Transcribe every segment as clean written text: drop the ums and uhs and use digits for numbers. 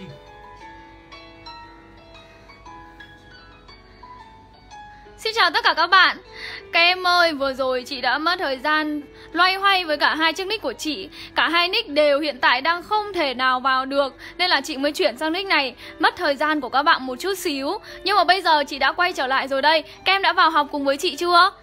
chị. Xin chào tất cả các bạn. Các em ơi, vừa rồi chị đã mất thời gian loay hoay với cả hai chiếc nick của chị. Cả hai nick đều hiện tại đang không thể nào vào được, nên là chị mới chuyển sang nick này. Mất thời gian của các bạn một chút xíu. Nhưng mà bây giờ chị đã quay trở lại rồi đây. Các em đã vào học cùng với chị chưa?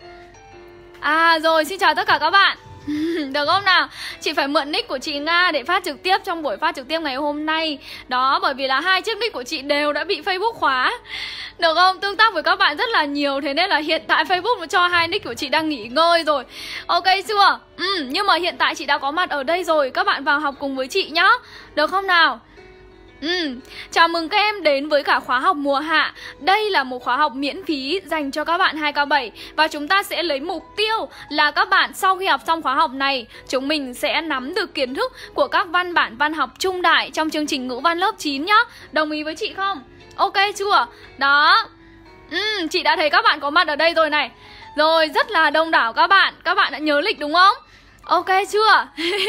À rồi, xin chào tất cả các bạn. Được không nào? Chị phải mượn nick của chị Nga để phát trực tiếp trong buổi phát trực tiếp ngày hôm nay. Đó, bởi vì là hai chiếc nick của chị đều đã bị Facebook khóa. Được không? Tương tác với các bạn rất là nhiều. Thế nên là hiện tại Facebook cho hai nick của chị đang nghỉ ngơi rồi. Ok chưa? Nhưng mà hiện tại chị đã có mặt ở đây rồi. Các bạn vào học cùng với chị nhá. Được không nào? Chào mừng các em đến với cả khóa học mùa hạ. Đây là một khóa học miễn phí dành cho các bạn 2K7. Và chúng ta sẽ lấy mục tiêu là các bạn sau khi học xong khóa học này, chúng mình sẽ nắm được kiến thức của các văn bản văn học trung đại trong chương trình ngữ văn lớp 9 nhá. Đồng ý với chị không? Ok chưa? Đó. Chị đã thấy các bạn có mặt ở đây rồi này. Rồi, rất là đông đảo các bạn. Các bạn đã nhớ lịch đúng không? Ok chưa?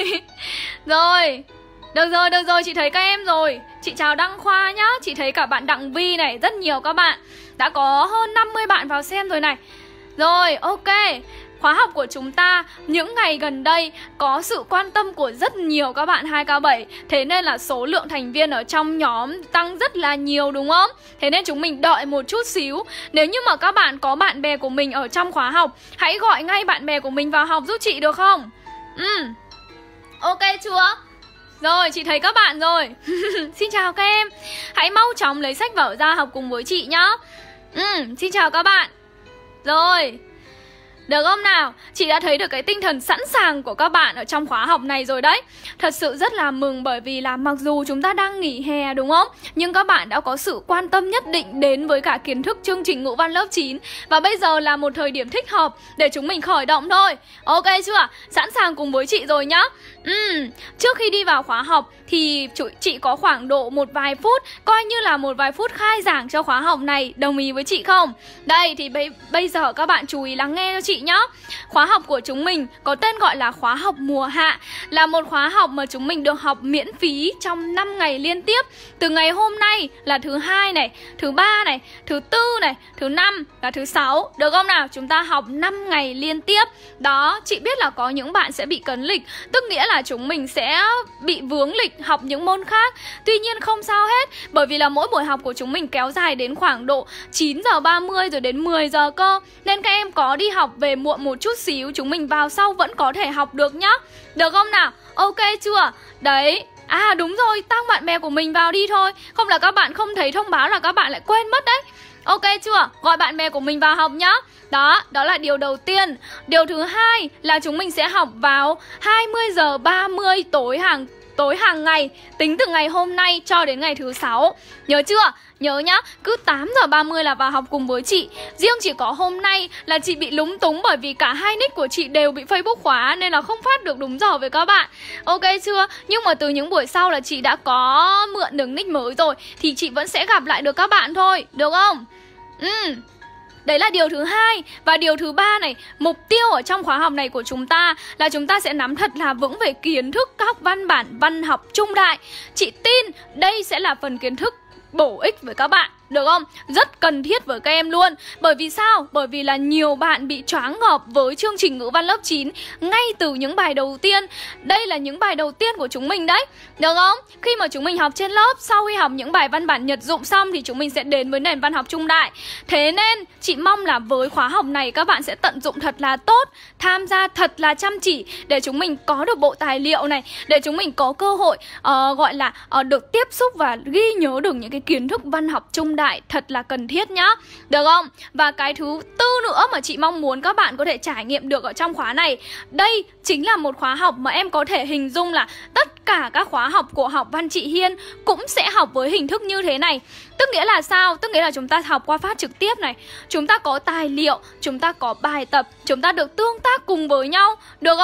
Rồi. Được rồi, chị thấy các em rồi. Chị chào Đăng Khoa nhá. Chị thấy cả bạn Đặng Vi này, rất nhiều các bạn. Đã có hơn 50 bạn vào xem rồi này. Rồi, ok. Khóa học của chúng ta những ngày gần đây có sự quan tâm của rất nhiều các bạn 2K7. Thế nên là số lượng thành viên ở trong nhóm tăng rất là nhiều đúng không? Thế nên chúng mình đợi một chút xíu. Nếu như mà các bạn có bạn bè của mình ở trong khóa học, hãy gọi ngay bạn bè của mình vào học giúp chị được không? Ok chưa? Rồi, chị thấy các bạn rồi. Xin chào các em. Hãy mau chóng lấy sách vở ra học cùng với chị nhá. Xin chào các bạn. Rồi. Được không nào? Chị đã thấy được cái tinh thần sẵn sàng của các bạn ở trong khóa học này rồi đấy. Thật sự rất là mừng bởi vì là mặc dù chúng ta đang nghỉ hè đúng không? Nhưng các bạn đã có sự quan tâm nhất định đến với cả kiến thức chương trình ngữ văn lớp 9. Và bây giờ là một thời điểm thích hợp để chúng mình khởi động thôi. Ok chưa? Sẵn sàng cùng với chị rồi nhá. Trước khi đi vào khóa học thì chị có khoảng độ một vài phút, coi như là một vài phút khai giảng cho khóa học này. Đồng ý với chị không? Đây thì bây giờ các bạn chú ý lắng nghe cho chị nhá. Khóa học của chúng mình có tên gọi là khóa học mùa hạ. Là một khóa học mà chúng mình được học miễn phí trong 5 ngày liên tiếp. Từ ngày hôm nay là thứ 2 này, thứ 3 này, thứ 4 này, thứ 5 và thứ 6. Được không nào? Chúng ta học 5 ngày liên tiếp. Đó, chị biết là có những bạn sẽ bị cấn lịch, tức nghĩa là chúng mình sẽ bị vướng lịch học những môn khác. Tuy nhiên không sao hết, bởi vì là mỗi buổi học của chúng mình kéo dài đến khoảng độ 9h30 rồi đến 10 giờ cơ. Nên các em có đi học về muộn một chút xíu, chúng mình vào sau vẫn có thể học được nhá. Được không nào? Ok chưa? Đấy. À đúng rồi, tăng bạn bè của mình vào đi thôi. Không là các bạn không thấy thông báo là các bạn lại quên mất đấy. Ok chưa? Gọi bạn bè của mình vào học nhá. Đó là điều đầu tiên. Điều thứ hai là chúng mình sẽ học vào 20h30 tối hàng ngày, tính từ ngày hôm nay cho đến ngày thứ 6. Nhớ chưa? Nhớ nhá, cứ 8h30 là vào học cùng với chị. Riêng chỉ có hôm nay là chị bị lúng túng bởi vì cả hai nick của chị đều bị Facebook khóa nên là không phát được đúng giờ với các bạn. Ok chưa? Nhưng mà từ những buổi sau là chị đã có mượn được nick mới rồi thì chị vẫn sẽ gặp lại được các bạn thôi. Được không? Đấy là điều thứ hai. Và điều thứ ba này, mục tiêu ở trong khóa học này của chúng ta là chúng ta sẽ nắm thật là vững về kiến thức các văn bản văn học trung đại. Chị tin đây sẽ là phần kiến thức bổ ích với các bạn. Được không? Rất cần thiết với các em luôn. Bởi vì sao? Bởi vì là nhiều bạn bị choáng ngợp với chương trình ngữ văn lớp 9 ngay từ những bài đầu tiên. Đây là những bài đầu tiên của chúng mình đấy. Được không? Khi mà chúng mình học trên lớp, sau khi học những bài văn bản nhật dụng xong thì chúng mình sẽ đến với nền văn học trung đại. Thế nên chị mong là với khóa học này các bạn sẽ tận dụng thật là tốt, tham gia thật là chăm chỉ để chúng mình có được bộ tài liệu này, để chúng mình có cơ hội gọi là được tiếp xúc và ghi nhớ được những cái kiến thức văn học trung đại thật là cần thiết nhá. Được không? Và cái thứ tư nữa mà chị mong muốn các bạn có thể trải nghiệm được ở trong khóa này, đây chính là một khóa học mà em có thể hình dung là tất cả các khóa học của học văn chị Hiên cũng sẽ học với hình thức như thế này. Tức nghĩa là sao? Tức nghĩa là chúng ta học qua phát trực tiếp này, chúng ta có tài liệu, chúng ta có bài tập, chúng ta được tương tác cùng với nhau. Được không?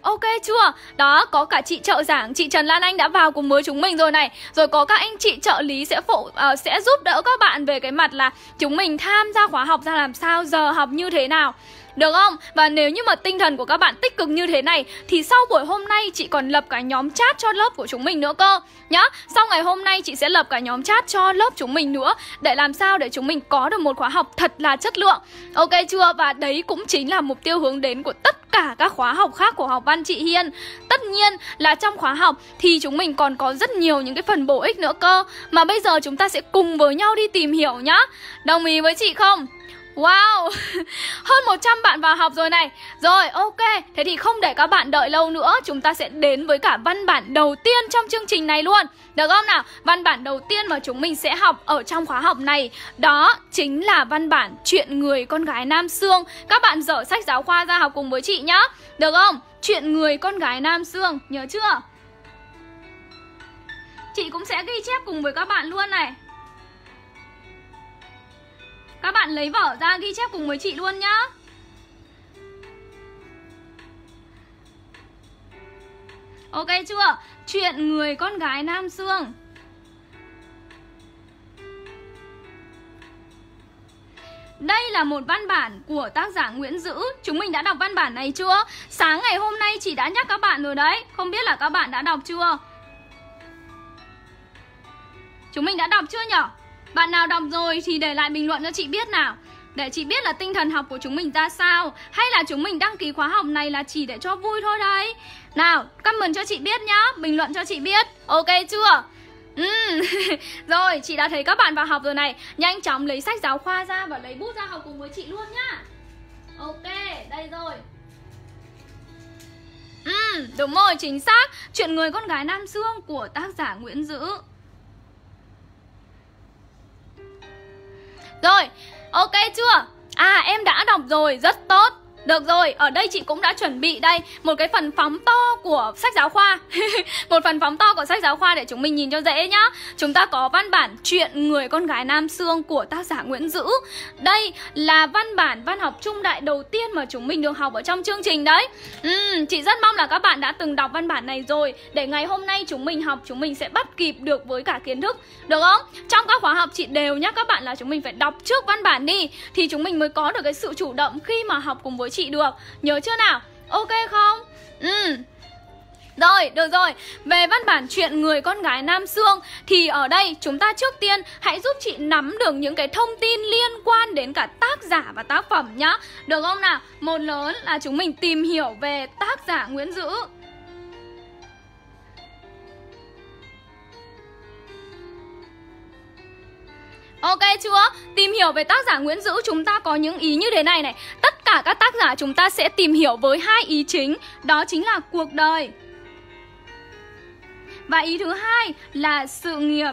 ok chưa? Đó, có cả chị trợ giảng, chị Trần Lan Anh đã vào cùng với chúng mình rồi này. Rồi có các anh chị trợ lý sẽ giúp đỡ các bạn về cái mặt là chúng mình tham gia khóa học ra làm sao, giờ học như thế nào. Được không? Và nếu như mà tinh thần của các bạn tích cực như thế này thì sau buổi hôm nay chị còn lập cả nhóm chat cho lớp của chúng mình nữa cơ nhá. Sau ngày hôm nay chị sẽ lập cả nhóm chat cho lớp chúng mình nữa, để làm sao để chúng mình có được một khóa học thật là chất lượng. Ok chưa? Và đấy cũng chính là mục tiêu hướng đến của tất cả các khóa học khác của học văn chị Hiên. Tất nhiên là trong khóa học thì chúng mình còn có rất nhiều những cái phần bổ ích nữa cơ, mà bây giờ chúng ta sẽ cùng với nhau đi tìm hiểu nhá. Đồng ý với chị không? Wow, hơn 100 bạn vào học rồi này. Rồi, ok, thế thì không để các bạn đợi lâu nữa, chúng ta sẽ đến với cả văn bản đầu tiên trong chương trình này luôn. Được không nào? Văn bản đầu tiên mà chúng mình sẽ học ở trong khóa học này, đó chính là văn bản Chuyện Người Con Gái Nam Xương. Các bạn dở sách giáo khoa ra học cùng với chị nhá. Được không? Chuyện Người Con Gái Nam Xương, nhớ chưa? Chị cũng sẽ ghi chép cùng với các bạn luôn này. Các bạn lấy vở ra ghi chép cùng với chị luôn nhá. Ok chưa? Chuyện Người Con Gái Nam Xương. Đây là một văn bản của tác giả Nguyễn Dữ. Chúng mình đã đọc văn bản này chưa? Sáng ngày hôm nay chị đã nhắc các bạn rồi đấy. Không biết là các bạn đã đọc chưa? Chúng mình đã đọc chưa nhở? Bạn nào đọc rồi thì để lại bình luận cho chị biết nào, để chị biết là tinh thần học của chúng mình ra sao, hay là chúng mình đăng ký khóa học này là chỉ để cho vui thôi đấy. Nào, comment cho chị biết nhá, bình luận cho chị biết. Ok chưa? Rồi, chị đã thấy các bạn vào học rồi này. Nhanh chóng lấy sách giáo khoa ra và lấy bút ra học cùng với chị luôn nhá. Ok, đây rồi. Đúng rồi, chính xác. Chuyện Người Con Gái Nam Xương của tác giả Nguyễn Dữ. Rồi, ok chưa? À, em đã đọc rồi, rất tốt. Được rồi, ở đây chị cũng đã chuẩn bị đây một cái phần phóng to của sách giáo khoa. Một phần phóng to của sách giáo khoa để chúng mình nhìn cho dễ nhá. Chúng ta có văn bản Chuyện Người Con Gái Nam Xương của tác giả Nguyễn Dữ. Đây là văn bản văn học trung đại đầu tiên mà chúng mình được học ở trong chương trình đấy. Chị rất mong là các bạn đã từng đọc văn bản này rồi, để ngày hôm nay chúng mình học, chúng mình sẽ bắt kịp được với cả kiến thức. Được không? Trong các khóa học chị đều nhắc các bạn là chúng mình phải đọc trước văn bản đi, thì chúng mình mới có được cái sự chủ động khi mà học cùng với chị được. Nhớ chưa nào? Ok không? Rồi, được rồi. Về văn bản Chuyện Người Con Gái Nam Xương thì ở đây chúng ta trước tiên hãy giúp chị nắm được những cái thông tin liên quan đến cả tác giả và tác phẩm nhá. Được không nào? Một lớn là chúng mình tìm hiểu về tác giả Nguyễn Dữ. Ok chưa? Tìm hiểu về tác giả Nguyễn Dữ chúng ta có những ý như thế này này. Tất cả các tác giả chúng ta sẽ tìm hiểu với hai ý chính, đó chính là cuộc đời. Và ý thứ hai là sự nghiệp.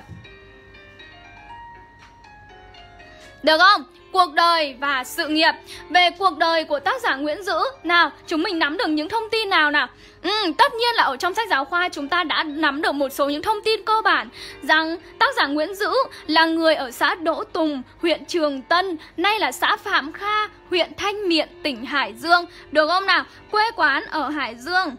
Được không? Cuộc đời và sự nghiệp. Về cuộc đời của tác giả Nguyễn Dữ, nào, chúng mình nắm được những thông tin nào nào? Tất nhiên là ở trong sách giáo khoa chúng ta đã nắm được một số những thông tin cơ bản, rằng tác giả Nguyễn Dữ là người ở xã Đỗ Tùng, huyện Trường Tân, nay là xã Phạm Kha, huyện Thanh Miện, tỉnh Hải Dương. Được không nào? Quê quán ở Hải Dương.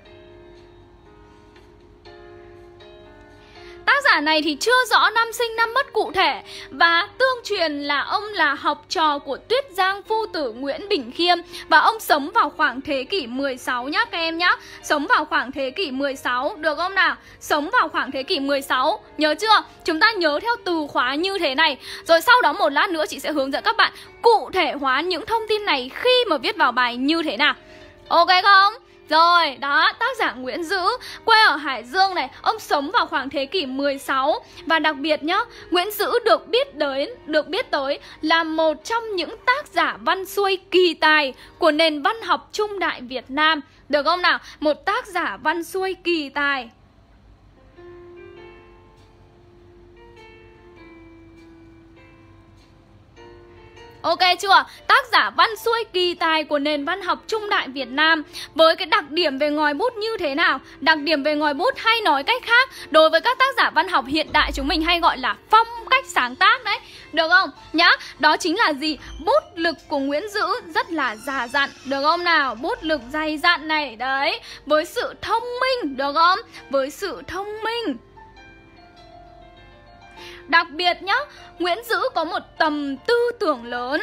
Tác giả này thì chưa rõ năm sinh năm mất cụ thể, và tương truyền là ông là học trò của Tuyết Giang phu tử Nguyễn Bỉnh Khiêm, và ông sống vào khoảng thế kỷ 16 nhá các em nhá. Sống vào khoảng thế kỷ 16, được không nào? Sống vào khoảng thế kỷ 16, nhớ chưa? Chúng ta nhớ theo từ khóa như thế này. Rồi sau đó một lát nữa chị sẽ hướng dẫn các bạn cụ thể hóa những thông tin này khi mà viết vào bài như thế nào. Ok không? Rồi, đó, tác giả Nguyễn Dữ, quê ở Hải Dương này, ông sống vào khoảng thế kỷ 16. Và đặc biệt nhá, Nguyễn Dữ được biết tới là một trong những tác giả văn xuôi kỳ tài của nền văn học trung đại Việt Nam. Được không nào? Một tác giả văn xuôi kỳ tài. Ok chưa? Tác giả văn xuôi kỳ tài của nền văn học trung đại Việt Nam. Với cái đặc điểm về ngòi bút như thế nào? Đặc điểm về ngòi bút hay nói cách khác, đối với các tác giả văn học hiện đại chúng mình hay gọi là phong cách sáng tác đấy. Được không? Nhá, đó chính là gì? Bút lực của Nguyễn Dữ rất là già dặn. Được không nào? Bút lực dày dặn này. Đấy, với sự thông minh. Được không? Với sự thông minh. Đặc biệt nhá, Nguyễn Dữ có một tầm tư tưởng lớn.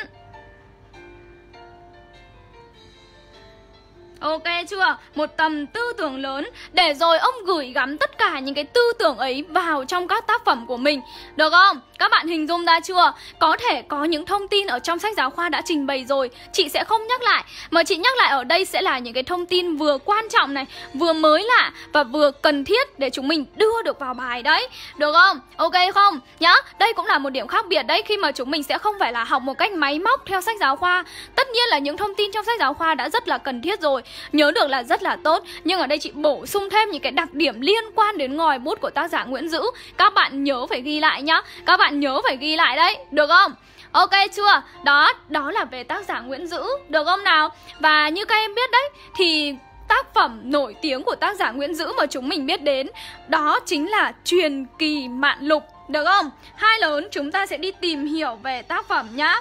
Ok chưa? Một tầm tư tưởng lớn. Để rồi ông gửi gắm tất cả những cái tư tưởng ấy vào trong các tác phẩm của mình. Được không? Các bạn hình dung ra chưa? Có thể có những thông tin ở trong sách giáo khoa đã trình bày rồi, chị sẽ không nhắc lại. Mà chị nhắc lại ở đây sẽ là những cái thông tin vừa quan trọng này, vừa mới lạ và vừa cần thiết để chúng mình đưa được vào bài đấy. Được không? Ok không? Nhá, đây cũng là một điểm khác biệt đấy, khi mà chúng mình sẽ không phải là học một cách máy móc theo sách giáo khoa. Tất nhiên là những thông tin trong sách giáo khoa đã rất là cần thiết rồi, nhớ được là rất là tốt. Nhưng ở đây chị bổ sung thêm những cái đặc điểm liên quan đến ngòi bút của tác giả Nguyễn Dữ. Các bạn nhớ phải ghi lại nhá. Các bạn nhớ phải ghi lại đấy, được không? Ok chưa? Đó là về tác giả Nguyễn Dữ, được không nào? Và như các em biết đấy, thì tác phẩm nổi tiếng của tác giả Nguyễn Dữ mà chúng mình biết đến đó chính là Truyền kỳ Mạn Lục, được không? Hai lớn chúng ta sẽ đi tìm hiểu về tác phẩm nhá.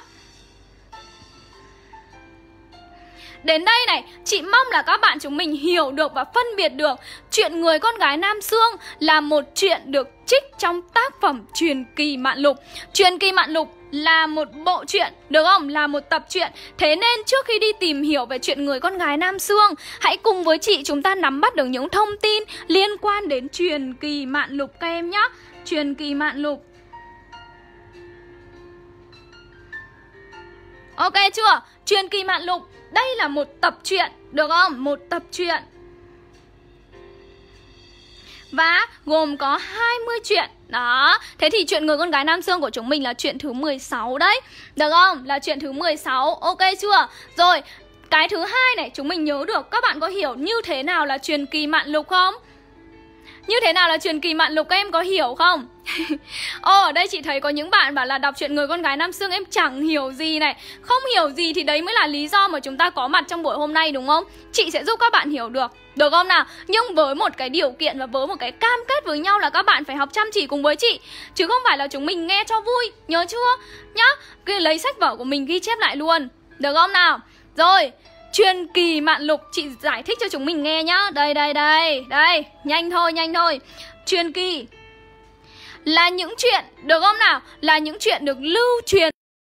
Đến đây này, chị mong là các bạn chúng mình hiểu được và phân biệt được chuyện Người con gái Nam Xương là một chuyện được trích trong tác phẩm Truyền kỳ Mạn Lục. Truyền kỳ Mạn Lục là một bộ truyện, được không? Là một tập truyện. Thế nên trước khi đi tìm hiểu về chuyện Người con gái Nam Xương, hãy cùng với chị chúng ta nắm bắt được những thông tin liên quan đến Truyền kỳ Mạn Lục các em nhé. Truyền kỳ Mạn Lục. Ok chưa? Truyền kỳ Mạn Lục, đây là một tập truyện, được không? Một tập truyện. Và gồm có 20 chuyện. Đó, thế thì chuyện Người con gái Nam Xương của chúng mình là chuyện thứ 16 đấy. Được không? Là chuyện thứ 16, ok chưa? Rồi, cái thứ hai này chúng mình nhớ được. Các bạn có hiểu như thế nào là Truyền kỳ Mạn Lục không? Như thế nào là Truyền kỳ Mạn Lục, các em có hiểu không? Ở đây chị thấy có những bạn bảo là đọc chuyện Người con gái Nam Xương em chẳng hiểu gì này. Không hiểu gì thì đấy mới là lý do mà chúng ta có mặt trong buổi hôm nay, đúng không? Chị sẽ giúp các bạn hiểu được, được không nào? Nhưng với một cái điều kiện và với một cái cam kết với nhau là các bạn phải học chăm chỉ cùng với chị, chứ không phải là chúng mình nghe cho vui, nhớ chưa? Nhá, lấy sách vở của mình ghi chép lại luôn, được không nào? Rồi, Truyền kỳ Mạn Lục chị giải thích cho chúng mình nghe nhá. Đây, nhanh thôi. Truyền kỳ là những chuyện, được không nào? Là những chuyện được lưu truyền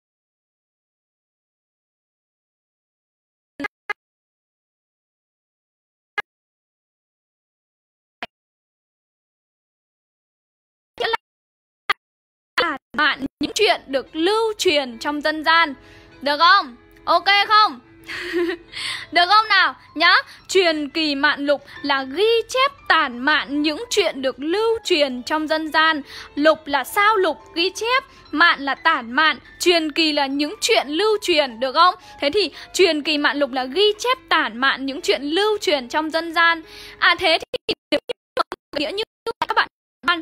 Mạn, những chuyện được lưu truyền trong dân gian, được không? Ok không? Được không nào? Nhá, Truyền kỳ Mạn Lục là ghi chép tản mạn những chuyện được lưu truyền trong dân gian. Lục là sao lục, ghi chép. Mạn là tản mạn. Truyền kỳ là những chuyện lưu truyền, được không? Thế thì Truyền kỳ Mạn Lục là ghi chép tản mạn những chuyện lưu truyền trong dân gian. À thế thì nếu nghĩa như các bạn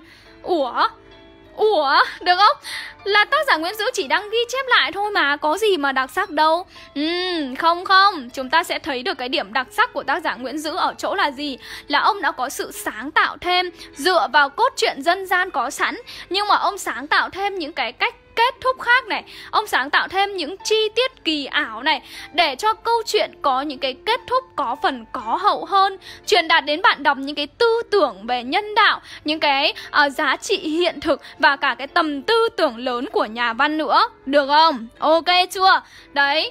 Ủa, được không? Là tác giả Nguyễn Dữ chỉ đang ghi chép lại thôi mà, có gì mà đặc sắc đâu. Không, chúng ta sẽ thấy được cái điểm đặc sắc của tác giả Nguyễn Dữ ở chỗ là gì? Là ông đã có sự sáng tạo thêm, dựa vào cốt truyện dân gian có sẵn, nhưng mà ông sáng tạo thêm những cái cách kết thúc khác này. Ông sáng tạo thêm những chi tiết kỳ ảo này, để cho câu chuyện có những cái kết thúc có phần có hậu hơn, truyền đạt đến bạn đọc những cái tư tưởng về nhân đạo, những cái giá trị hiện thực và cả cái tầm tư tưởng lớn của nhà văn nữa, được không? Ok chưa? Đấy.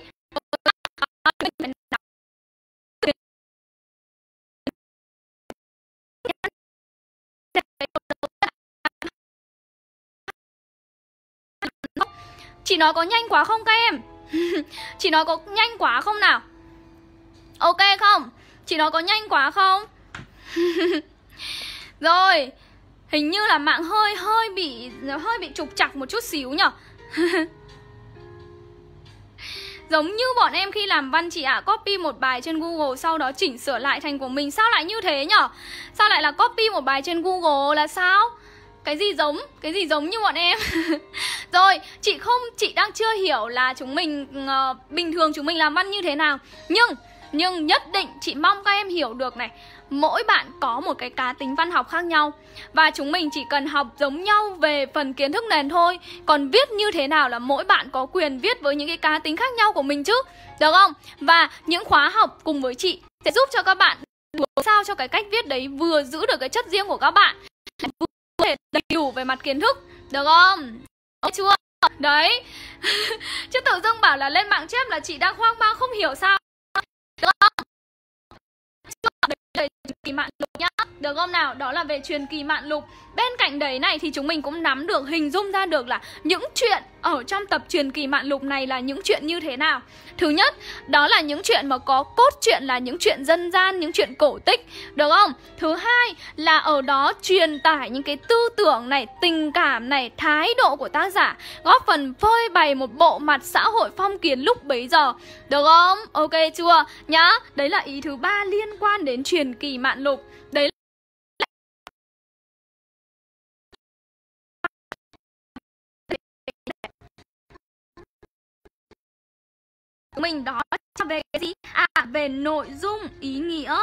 Chị nói có nhanh quá không các em? Chị nói có nhanh quá không nào? Ok không? Chị nói có nhanh quá không? Rồi, hình như là mạng hơi bị trục trặc một chút xíu nhở. Giống như bọn em khi làm văn chị ạ, copy một bài trên Google sau đó chỉnh sửa lại thành của mình. Sao lại như thế nhở? Sao lại là copy một bài trên Google là sao? Cái gì giống như bọn em. Rồi, chị đang chưa hiểu là chúng mình bình thường chúng mình làm văn như thế nào. Nhưng nhất định chị mong các em hiểu được này, mỗi bạn có một cái cá tính văn học khác nhau, và chúng mình chỉ cần học giống nhau về phần kiến thức nền thôi. Còn viết như thế nào là mỗi bạn có quyền viết với những cái cá tính khác nhau của mình chứ, được không? Và những khóa học cùng với chị sẽ giúp cho các bạn sao cho cái cách viết đấy vừa giữ được cái chất riêng của các bạn, vừa có thể đầy đủ về mặt kiến thức, được không? Được chưa? Đấy. Chứ tự dưng bảo là lên mạng chép là chị đang hoang mang không hiểu sao, được không? Đấy, truyền kỳ mạn lục nhá, được không nào? Đó là về truyền kỳ mạn lục. Bên cạnh đấy này thì chúng mình cũng nắm được, hình dung ra được là những chuyện ở trong tập truyền kỳ mạn lục này là những chuyện như thế nào. Thứ nhất, đó là những chuyện mà có cốt truyện là những chuyện dân gian, những chuyện cổ tích, được không? Thứ hai là ở đó truyền tải những cái tư tưởng này, tình cảm này, thái độ của tác giả, góp phần phơi bày một bộ mặt xã hội phong kiến lúc bấy giờ, được không? Ok chưa? Nhá, đấy là ý thứ ba liên quan đến truyền kỳ mạn lục. Đấy mình đó về cái gì? Về nội dung, ý nghĩa.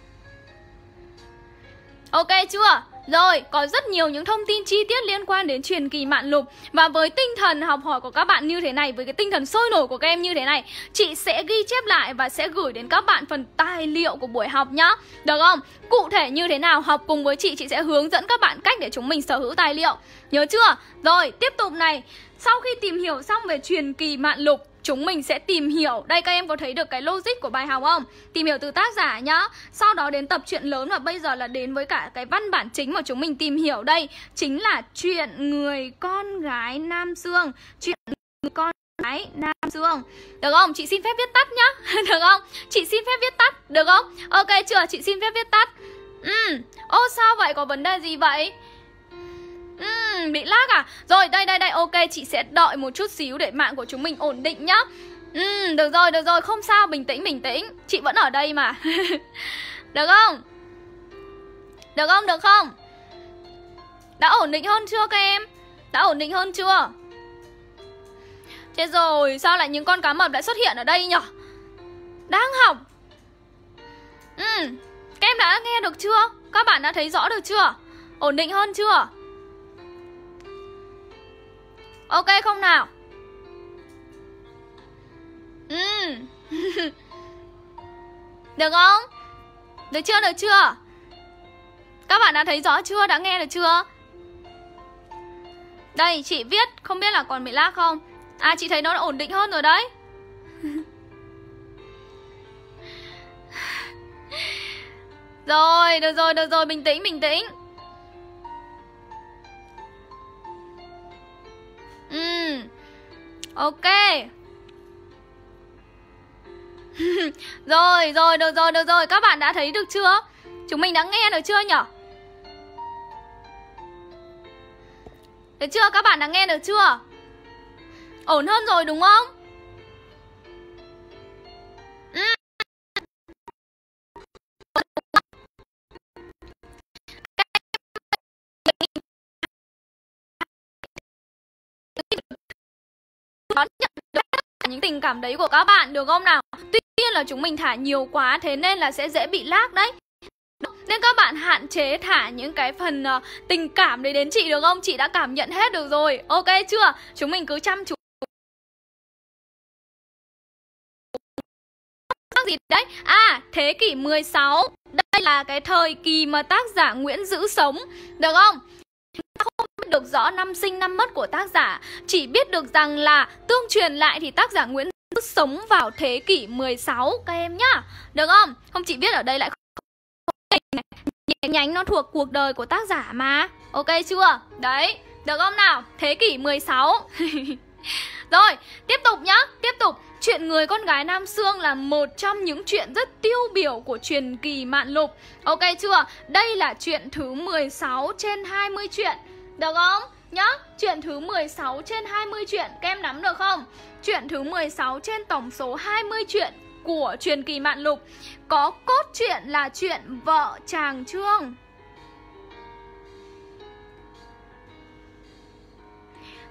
Ok chưa? Rồi, có rất nhiều những thông tin chi tiết liên quan đến truyền kỳ mạn lục. Và với tinh thần học hỏi của các bạn như thế này, với cái tinh thần sôi nổi của các em như thế này, chị sẽ ghi chép lại và sẽ gửi đến các bạn phần tài liệu của buổi học nhá, được không? Cụ thể như thế nào, học cùng với chị sẽ hướng dẫn các bạn cách để chúng mình sở hữu tài liệu. Nhớ chưa? Rồi, tiếp tục này. Sau khi tìm hiểu xong về truyền kỳ mạn lục, chúng mình sẽ tìm hiểu, đây các em có thấy được cái logic của bài học không? Tìm hiểu từ tác giả nhá. Sau đó đến tập truyện lớn, và bây giờ là đến với cả cái văn bản chính mà chúng mình tìm hiểu đây, chính là chuyện người con gái Nam Dương. Chuyện người con gái Nam Dương, được không? Chị xin phép viết tắt nhá. Được không? Chị xin phép viết tắt, được không? Ok chưa? Chị xin phép viết tắt. Ô sao vậy? Có vấn đề gì vậy? Bị lag à? Rồi đây, ok, chị sẽ đợi một chút xíu để mạng của chúng mình ổn định nhá. Được rồi, không sao, bình tĩnh. Chị vẫn ở đây mà. Được không? Được không? Đã ổn định hơn chưa các em? Đã ổn định hơn chưa? Chết rồi, sao lại những con cá mập lại xuất hiện ở đây nhở? Đang học. Các em đã nghe được chưa? Các bạn đã thấy rõ được chưa? Ổn định hơn chưa? Ok không nào? Được không? Được chưa? Các bạn đã thấy rõ chưa? Đã nghe được chưa? Đây, chị viết, không biết là còn bị lag không? Chị thấy nó đã ổn định hơn rồi đấy. Rồi, được rồi, bình tĩnh. Ok. Rồi, được rồi. Các bạn đã thấy được chưa? Chúng mình đã nghe được chưa nhở? Được chưa? Các bạn đã nghe được chưa? Ổn hơn rồi đúng không? Đón nhận được những tình cảm đấy của các bạn, được không nào? Tuy nhiên là chúng mình thả nhiều quá, thế nên là sẽ dễ bị lag đấy. Nên các bạn hạn chế thả những cái phần tình cảm đấy đến chị, được không? Chị đã cảm nhận hết được rồi, ok chưa? Chúng mình cứ chăm chú. Gì đấy? Thế kỷ 16. Đây là cái thời kỳ mà tác giả Nguyễn Dữ sống, được không? Không biết được rõ năm sinh năm mất của tác giả, chỉ biết được rằng là tương truyền lại thì tác giả Nguyễn Dữ sống vào thế kỷ 16 các em nhá, được không? Không, chị viết ở đây lại nhẹ nhánh, nó thuộc cuộc đời của tác giả mà, ok chưa? Đấy, được không nào? Thế kỷ 16. Rồi, tiếp tục nhá, tiếp tục. Chuyện người con gái Nam Dương là một trong những chuyện rất tiêu biểu của truyền kỳ mạn lục. Ok chưa? Đây là chuyện thứ 16 trên 20 chuyện. Được không? Nhá, chuyện thứ 16 trên 20 chuyện. Các em nắm được không? Chuyện thứ 16 trên tổng số 20 chuyện của truyền kỳ mạn lục. Có cốt truyện là chuyện vợ chàng Trương.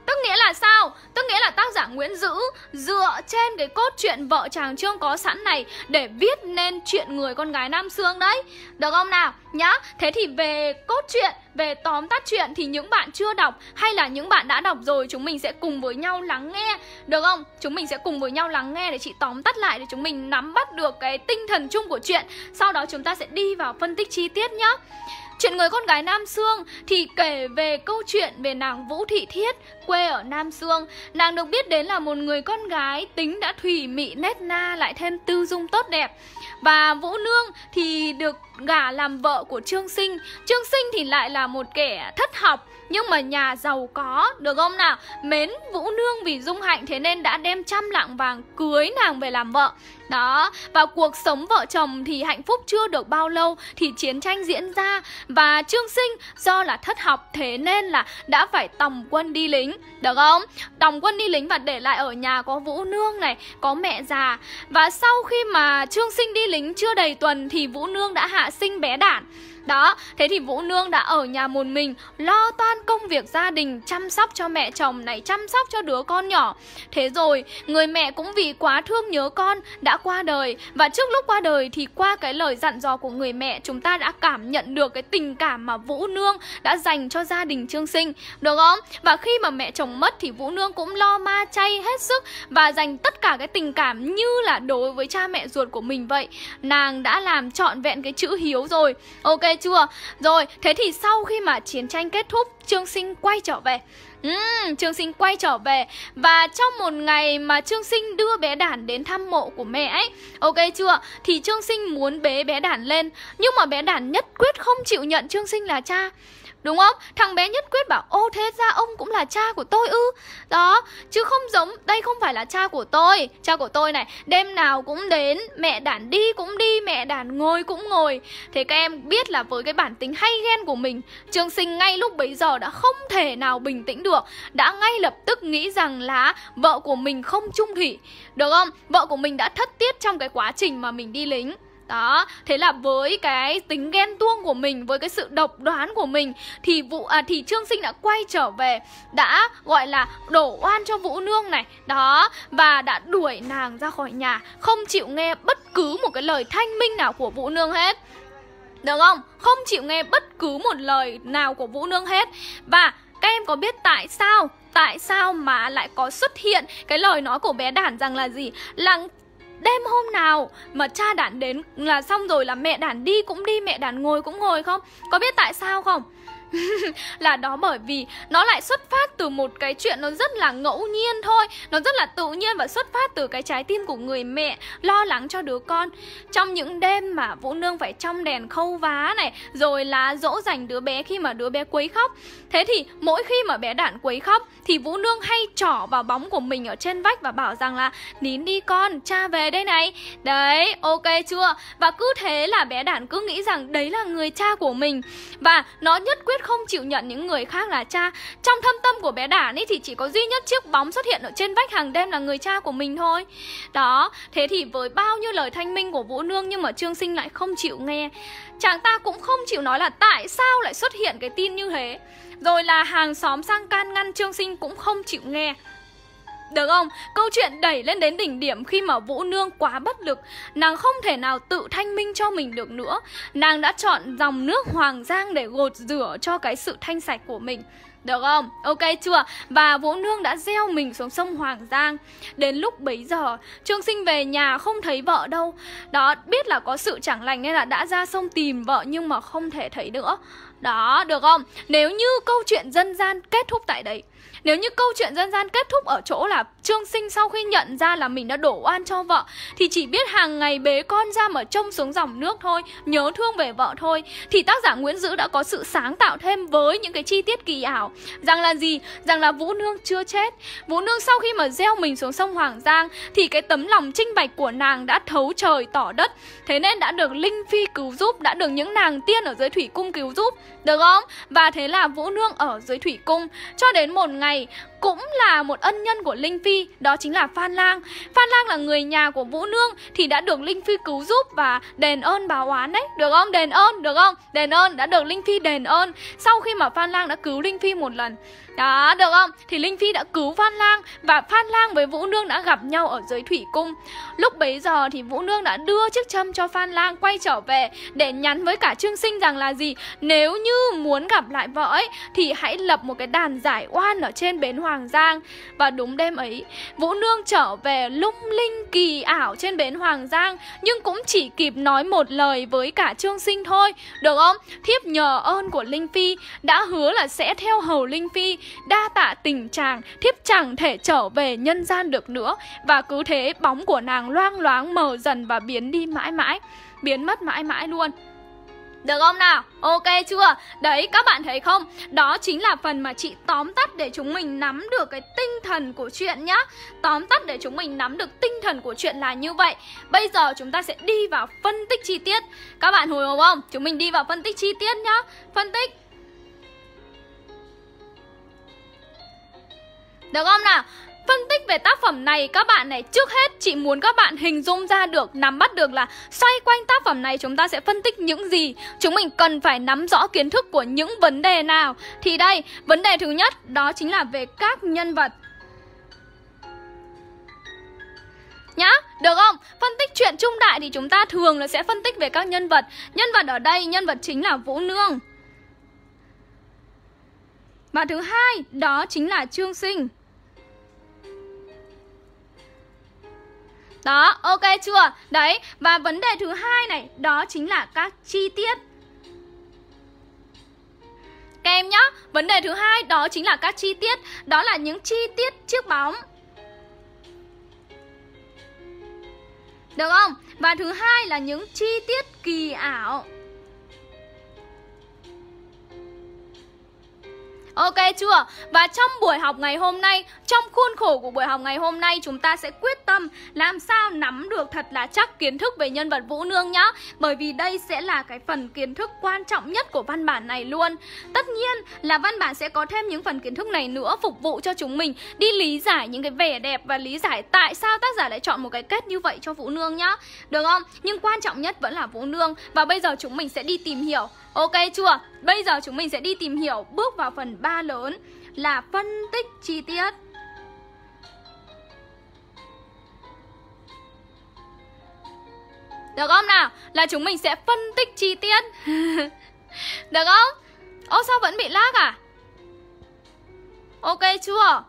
Tức nghĩa là sao? Tức nghĩa là tác giả Nguyễn Dữ dựa trên cái cốt truyện vợ chàng Chương có sẵn này để viết nên chuyện Người con gái Nam Xương đấy. Được không nào? Nhá. Thế thì về cốt truyện, về tóm tắt chuyện thì những bạn chưa đọc hay là những bạn đã đọc rồi, chúng mình sẽ cùng với nhau lắng nghe. Được không? Chúng mình sẽ cùng với nhau lắng nghe để chị tóm tắt lại, để chúng mình nắm bắt được cái tinh thần chung của chuyện. Sau đó chúng ta sẽ đi vào phân tích chi tiết nhá. Chuyện Người con gái Nam Xương thì kể về câu chuyện về nàng Vũ Thị Thiết, quê ở Nam Xương. Nàng được biết đến là một người con gái tính đã thùy mị nết na, lại thêm tư dung tốt đẹp. Và Vũ Nương thì được gả làm vợ của Trương Sinh. Trương Sinh thì lại là một kẻ thất học nhưng mà nhà giàu có, được không nào? Mến Vũ Nương vì dung hạnh, thế nên đã đem 100 lạng vàng cưới nàng về làm vợ. Đó, và cuộc sống vợ chồng thì hạnh phúc chưa được bao lâu thì chiến tranh diễn ra. Và Trương Sinh do là thất học, thế nên là đã phải tòng quân đi lính, được không? Tòng quân đi lính và để lại ở nhà có Vũ Nương này, có mẹ già. Và sau khi mà Trương Sinh đi lính chưa đầy tuần thì Vũ Nương đã hạ sinh bé Đản. Đó, thế thì Vũ Nương đã ở nhà một mình, lo toan công việc gia đình, chăm sóc cho mẹ chồng này, chăm sóc cho đứa con nhỏ. Thế rồi, người mẹ cũng vì quá thương nhớ con đã qua đời. Và trước lúc qua đời thì qua cái lời dặn dò của người mẹ, chúng ta đã cảm nhận được cái tình cảm mà Vũ Nương đã dành cho gia đình Trương Sinh, được không? Và khi mà mẹ chồng mất thì Vũ Nương cũng lo ma chay hết sức và dành tất cả cái tình cảm như là đối với cha mẹ ruột của mình vậy. Nàng đã làm trọn vẹn cái chữ hiếu rồi. Ok chưa? Rồi, thế thì sau khi mà chiến tranh kết thúc, Trương Sinh quay trở về. Trương Sinh quay trở về. Và trong một ngày mà Trương Sinh đưa bé Đản đến thăm mộ của mẹ ấy, ok chưa? Thì Trương Sinh muốn bế bé Đản lên, nhưng mà bé Đản nhất quyết không chịu nhận Trương Sinh là cha. Đúng không? Thằng bé nhất quyết bảo: ô thế ra ông cũng là cha của tôi ư? Đó, chứ không giống, đây không phải là cha của tôi. Cha của tôi này, đêm nào cũng đến, mẹ Đản đi cũng đi, mẹ Đản ngồi cũng ngồi. Thế các em biết là với cái bản tính hay ghen của mình, Trương Sinh ngay lúc bấy giờ đã không thể nào bình tĩnh được. Đã ngay lập tức nghĩ rằng là vợ của mình không chung thủy, được không? Vợ của mình đã thất tiết trong cái quá trình mà mình đi lính. Đó, thế là với cái tính ghen tuông của mình, với cái sự độc đoán của mình thì Trương Sinh đã quay trở về, đã gọi là đổ oan cho Vũ Nương này. Đó, và đã đuổi nàng ra khỏi nhà, không chịu nghe bất cứ một cái lời thanh minh nào của Vũ Nương hết. Được không? Không chịu nghe bất cứ một lời nào của Vũ Nương hết. Và các em có biết tại sao? Tại sao mà lại có xuất hiện cái lời nói của bé Đản rằng là gì? Là đêm hôm nào mà cha Đản đến là xong rồi là mẹ Đản đi cũng đi, mẹ Đản ngồi cũng ngồi không? Có biết tại sao không? Là đó bởi vì nó lại xuất phát từ một cái chuyện nó rất là ngẫu nhiên thôi. Nó rất là tự nhiên và xuất phát từ cái trái tim của người mẹ lo lắng cho đứa con. Trong những đêm mà Vũ Nương phải trong đèn khâu vá này, rồi là dỗ dành đứa bé khi mà đứa bé quấy khóc. Thế thì mỗi khi mà bé Đản quấy khóc thì Vũ Nương hay trỏ vào bóng của mình ở trên vách và bảo rằng là nín đi con, cha về đây này. Đấy, ok chưa? Và cứ thế là bé Đản cứ nghĩ rằng đấy là người cha của mình. Và nó nhất quyết không chịu nhận những người khác là cha. Trong thâm tâm của bé Đản ấy thì chỉ có duy nhất chiếc bóng xuất hiện ở trên vách hàng đêm là người cha của mình thôi. Đó, thế thì với bao nhiêu lời thanh minh của Vũ Nương nhưng mà Trương Sinh lại không chịu nghe. Chàng ta cũng không chịu nói là tại sao lại xuất hiện cái tin như thế. Rồi là hàng xóm sang can ngăn, Trương Sinh cũng không chịu nghe. Được không? Câu chuyện đẩy lên đến đỉnh điểm khi mà Vũ Nương quá bất lực. Nàng không thể nào tự thanh minh cho mình được nữa. Nàng đã chọn dòng nước Hoàng Giang để gột rửa cho cái sự thanh sạch của mình. Được không? Ok chưa? Và Vũ Nương đã gieo mình xuống sông Hoàng Giang. Đến lúc bấy giờ Trương Sinh về nhà không thấy vợ đâu. Đó, biết là có sự chẳng lành nên là đã ra sông tìm vợ nhưng mà không thể thấy nữa. Đó, được không? Nếu như câu chuyện dân gian kết thúc tại đấy, nếu như câu chuyện dân gian kết thúc ở chỗ là Trương Sinh sau khi nhận ra là mình đã đổ oan cho vợ thì chỉ biết hàng ngày bế con ra mà trông xuống dòng nước thôi, nhớ thương về vợ thôi, thì tác giả Nguyễn Dữ đã có sự sáng tạo thêm với những cái chi tiết kỳ ảo. Rằng là gì? Rằng là Vũ Nương chưa chết. Vũ Nương sau khi mà gieo mình xuống sông Hoàng Giang thì cái tấm lòng trinh bạch của nàng đã thấu trời tỏ đất. Thế nên đã được Linh Phi cứu giúp, đã được những nàng tiên ở dưới thủy cung cứu giúp. Được không? Và thế là Vũ Nương ở dưới thủy cung cho đến một ngày cũng là một ân nhân của Linh Phi, đó chính là Phan Lang. Phan Lang là người nhà của Vũ Nương thì đã được Linh Phi cứu giúp và đền ơn báo oán đấy, được không? Đền ơn, được không? Đền ơn, đã được Linh Phi đền ơn sau khi mà Phan Lang đã cứu Linh Phi một lần. Đó, được không? Thì Linh Phi đã cứu Phan Lang và Phan Lang với Vũ Nương đã gặp nhau ở dưới thủy cung. Lúc bấy giờ thì Vũ Nương đã đưa chiếc trâm cho Phan Lang quay trở về để nhắn với cả Trương Sinh rằng là gì? Nếu như muốn gặp lại vợ ấy thì hãy lập một cái đàn giải oan ở trên bến Hoàng Giang. Và đúng đêm ấy, Vũ Nương trở về lung linh kỳ ảo trên bến Hoàng Giang, nhưng cũng chỉ kịp nói một lời với cả Trương Sinh thôi, được không? Thiếp nhờ ơn của Linh Phi đã hứa là sẽ theo hầu Linh Phi, đa tạ tình chàng, thiếp chẳng thể trở về nhân gian được nữa. Và cứ thế bóng của nàng loang loáng mờ dần và biến đi mãi mãi, biến mất mãi mãi luôn. Được không nào? Ok chưa? Đấy, các bạn thấy không? Đó chính là phần mà chị tóm tắt để chúng mình nắm được cái tinh thần của chuyện nhá. Tóm tắt để chúng mình nắm được tinh thần của chuyện là như vậy. Bây giờ chúng ta sẽ đi vào phân tích chi tiết. Các bạn hồi hộp không? Chúng mình đi vào phân tích chi tiết nhá. Phân tích. Được không nào? Phân tích về tác phẩm này các bạn này, trước hết chị muốn các bạn hình dung ra được, nắm bắt được là xoay quanh tác phẩm này chúng ta sẽ phân tích những gì. Chúng mình cần phải nắm rõ kiến thức của những vấn đề nào. Thì đây, vấn đề thứ nhất đó chính là về các nhân vật nhá, được không? Phân tích truyện trung đại thì chúng ta thường là sẽ phân tích về các nhân vật. Nhân vật ở đây, nhân vật chính là Vũ Nương. Và thứ hai, đó chính là Trương Sinh. Đó, ok chưa? Đấy, và vấn đề thứ hai này, đó chính là các chi tiết. Các em nhá, vấn đề thứ hai đó chính là các chi tiết. Đó là những chi tiết chiếc bóng. Được không? Và thứ hai là những chi tiết kỳ ảo. Ok chưa? Và trong buổi học ngày hôm nay, trong khuôn khổ của buổi học ngày hôm nay, chúng ta sẽ quyết tâm làm sao nắm được thật là chắc kiến thức về nhân vật Vũ Nương nhá. Bởi vì đây sẽ là cái phần kiến thức quan trọng nhất của văn bản này luôn. Tất nhiên là văn bản sẽ có thêm những phần kiến thức này nữa phục vụ cho chúng mình đi lý giải những cái vẻ đẹp và lý giải tại sao tác giả lại chọn một cái kết như vậy cho Vũ Nương nhá. Được không? Nhưng quan trọng nhất vẫn là Vũ Nương. Và bây giờ chúng mình sẽ đi tìm hiểu. Ok chưa? Bây giờ chúng mình sẽ đi tìm hiểu, bước vào phần 3 lớn là phân tích chi tiết. Được không nào? Là chúng mình sẽ phân tích chi tiết. Được không? Ô sao vẫn bị lag à? Ok chưa?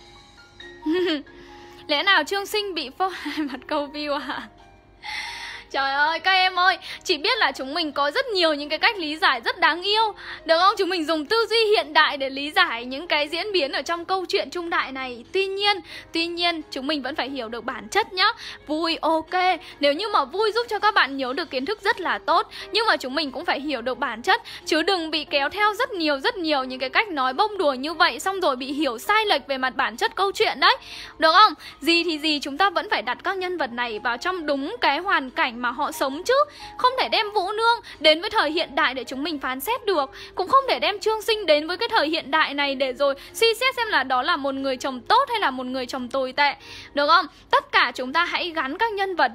Lẽ nào Trương Sinh bị phô hai mặt câu view à? Trời ơi, các em ơi, chị biết là chúng mình có rất nhiều những cái cách lý giải rất đáng yêu. Được không? Chúng mình dùng tư duy hiện đại để lý giải những cái diễn biến ở trong câu chuyện trung đại này. Tuy nhiên, chúng mình vẫn phải hiểu được bản chất nhá. Vui, ok. Nếu như mà vui giúp cho các bạn nhớ được kiến thức rất là tốt. Nhưng mà chúng mình cũng phải hiểu được bản chất. Chứ đừng bị kéo theo rất nhiều những cái cách nói bông đùa như vậy, xong rồi bị hiểu sai lệch về mặt bản chất câu chuyện đấy. Được không? Gì thì gì, chúng ta vẫn phải đặt các nhân vật này vào trong đúng cái hoàn cảnh mà họ sống chứ. Không thể đem Vũ Nương đến với thời hiện đại để chúng mình phán xét được. Cũng không thể đem Trương Sinh đến với cái thời hiện đại này để rồi suy xét xem là đó là một người chồng tốt hay là một người chồng tồi tệ. Được không? Tất cả chúng ta hãy gắn các nhân vật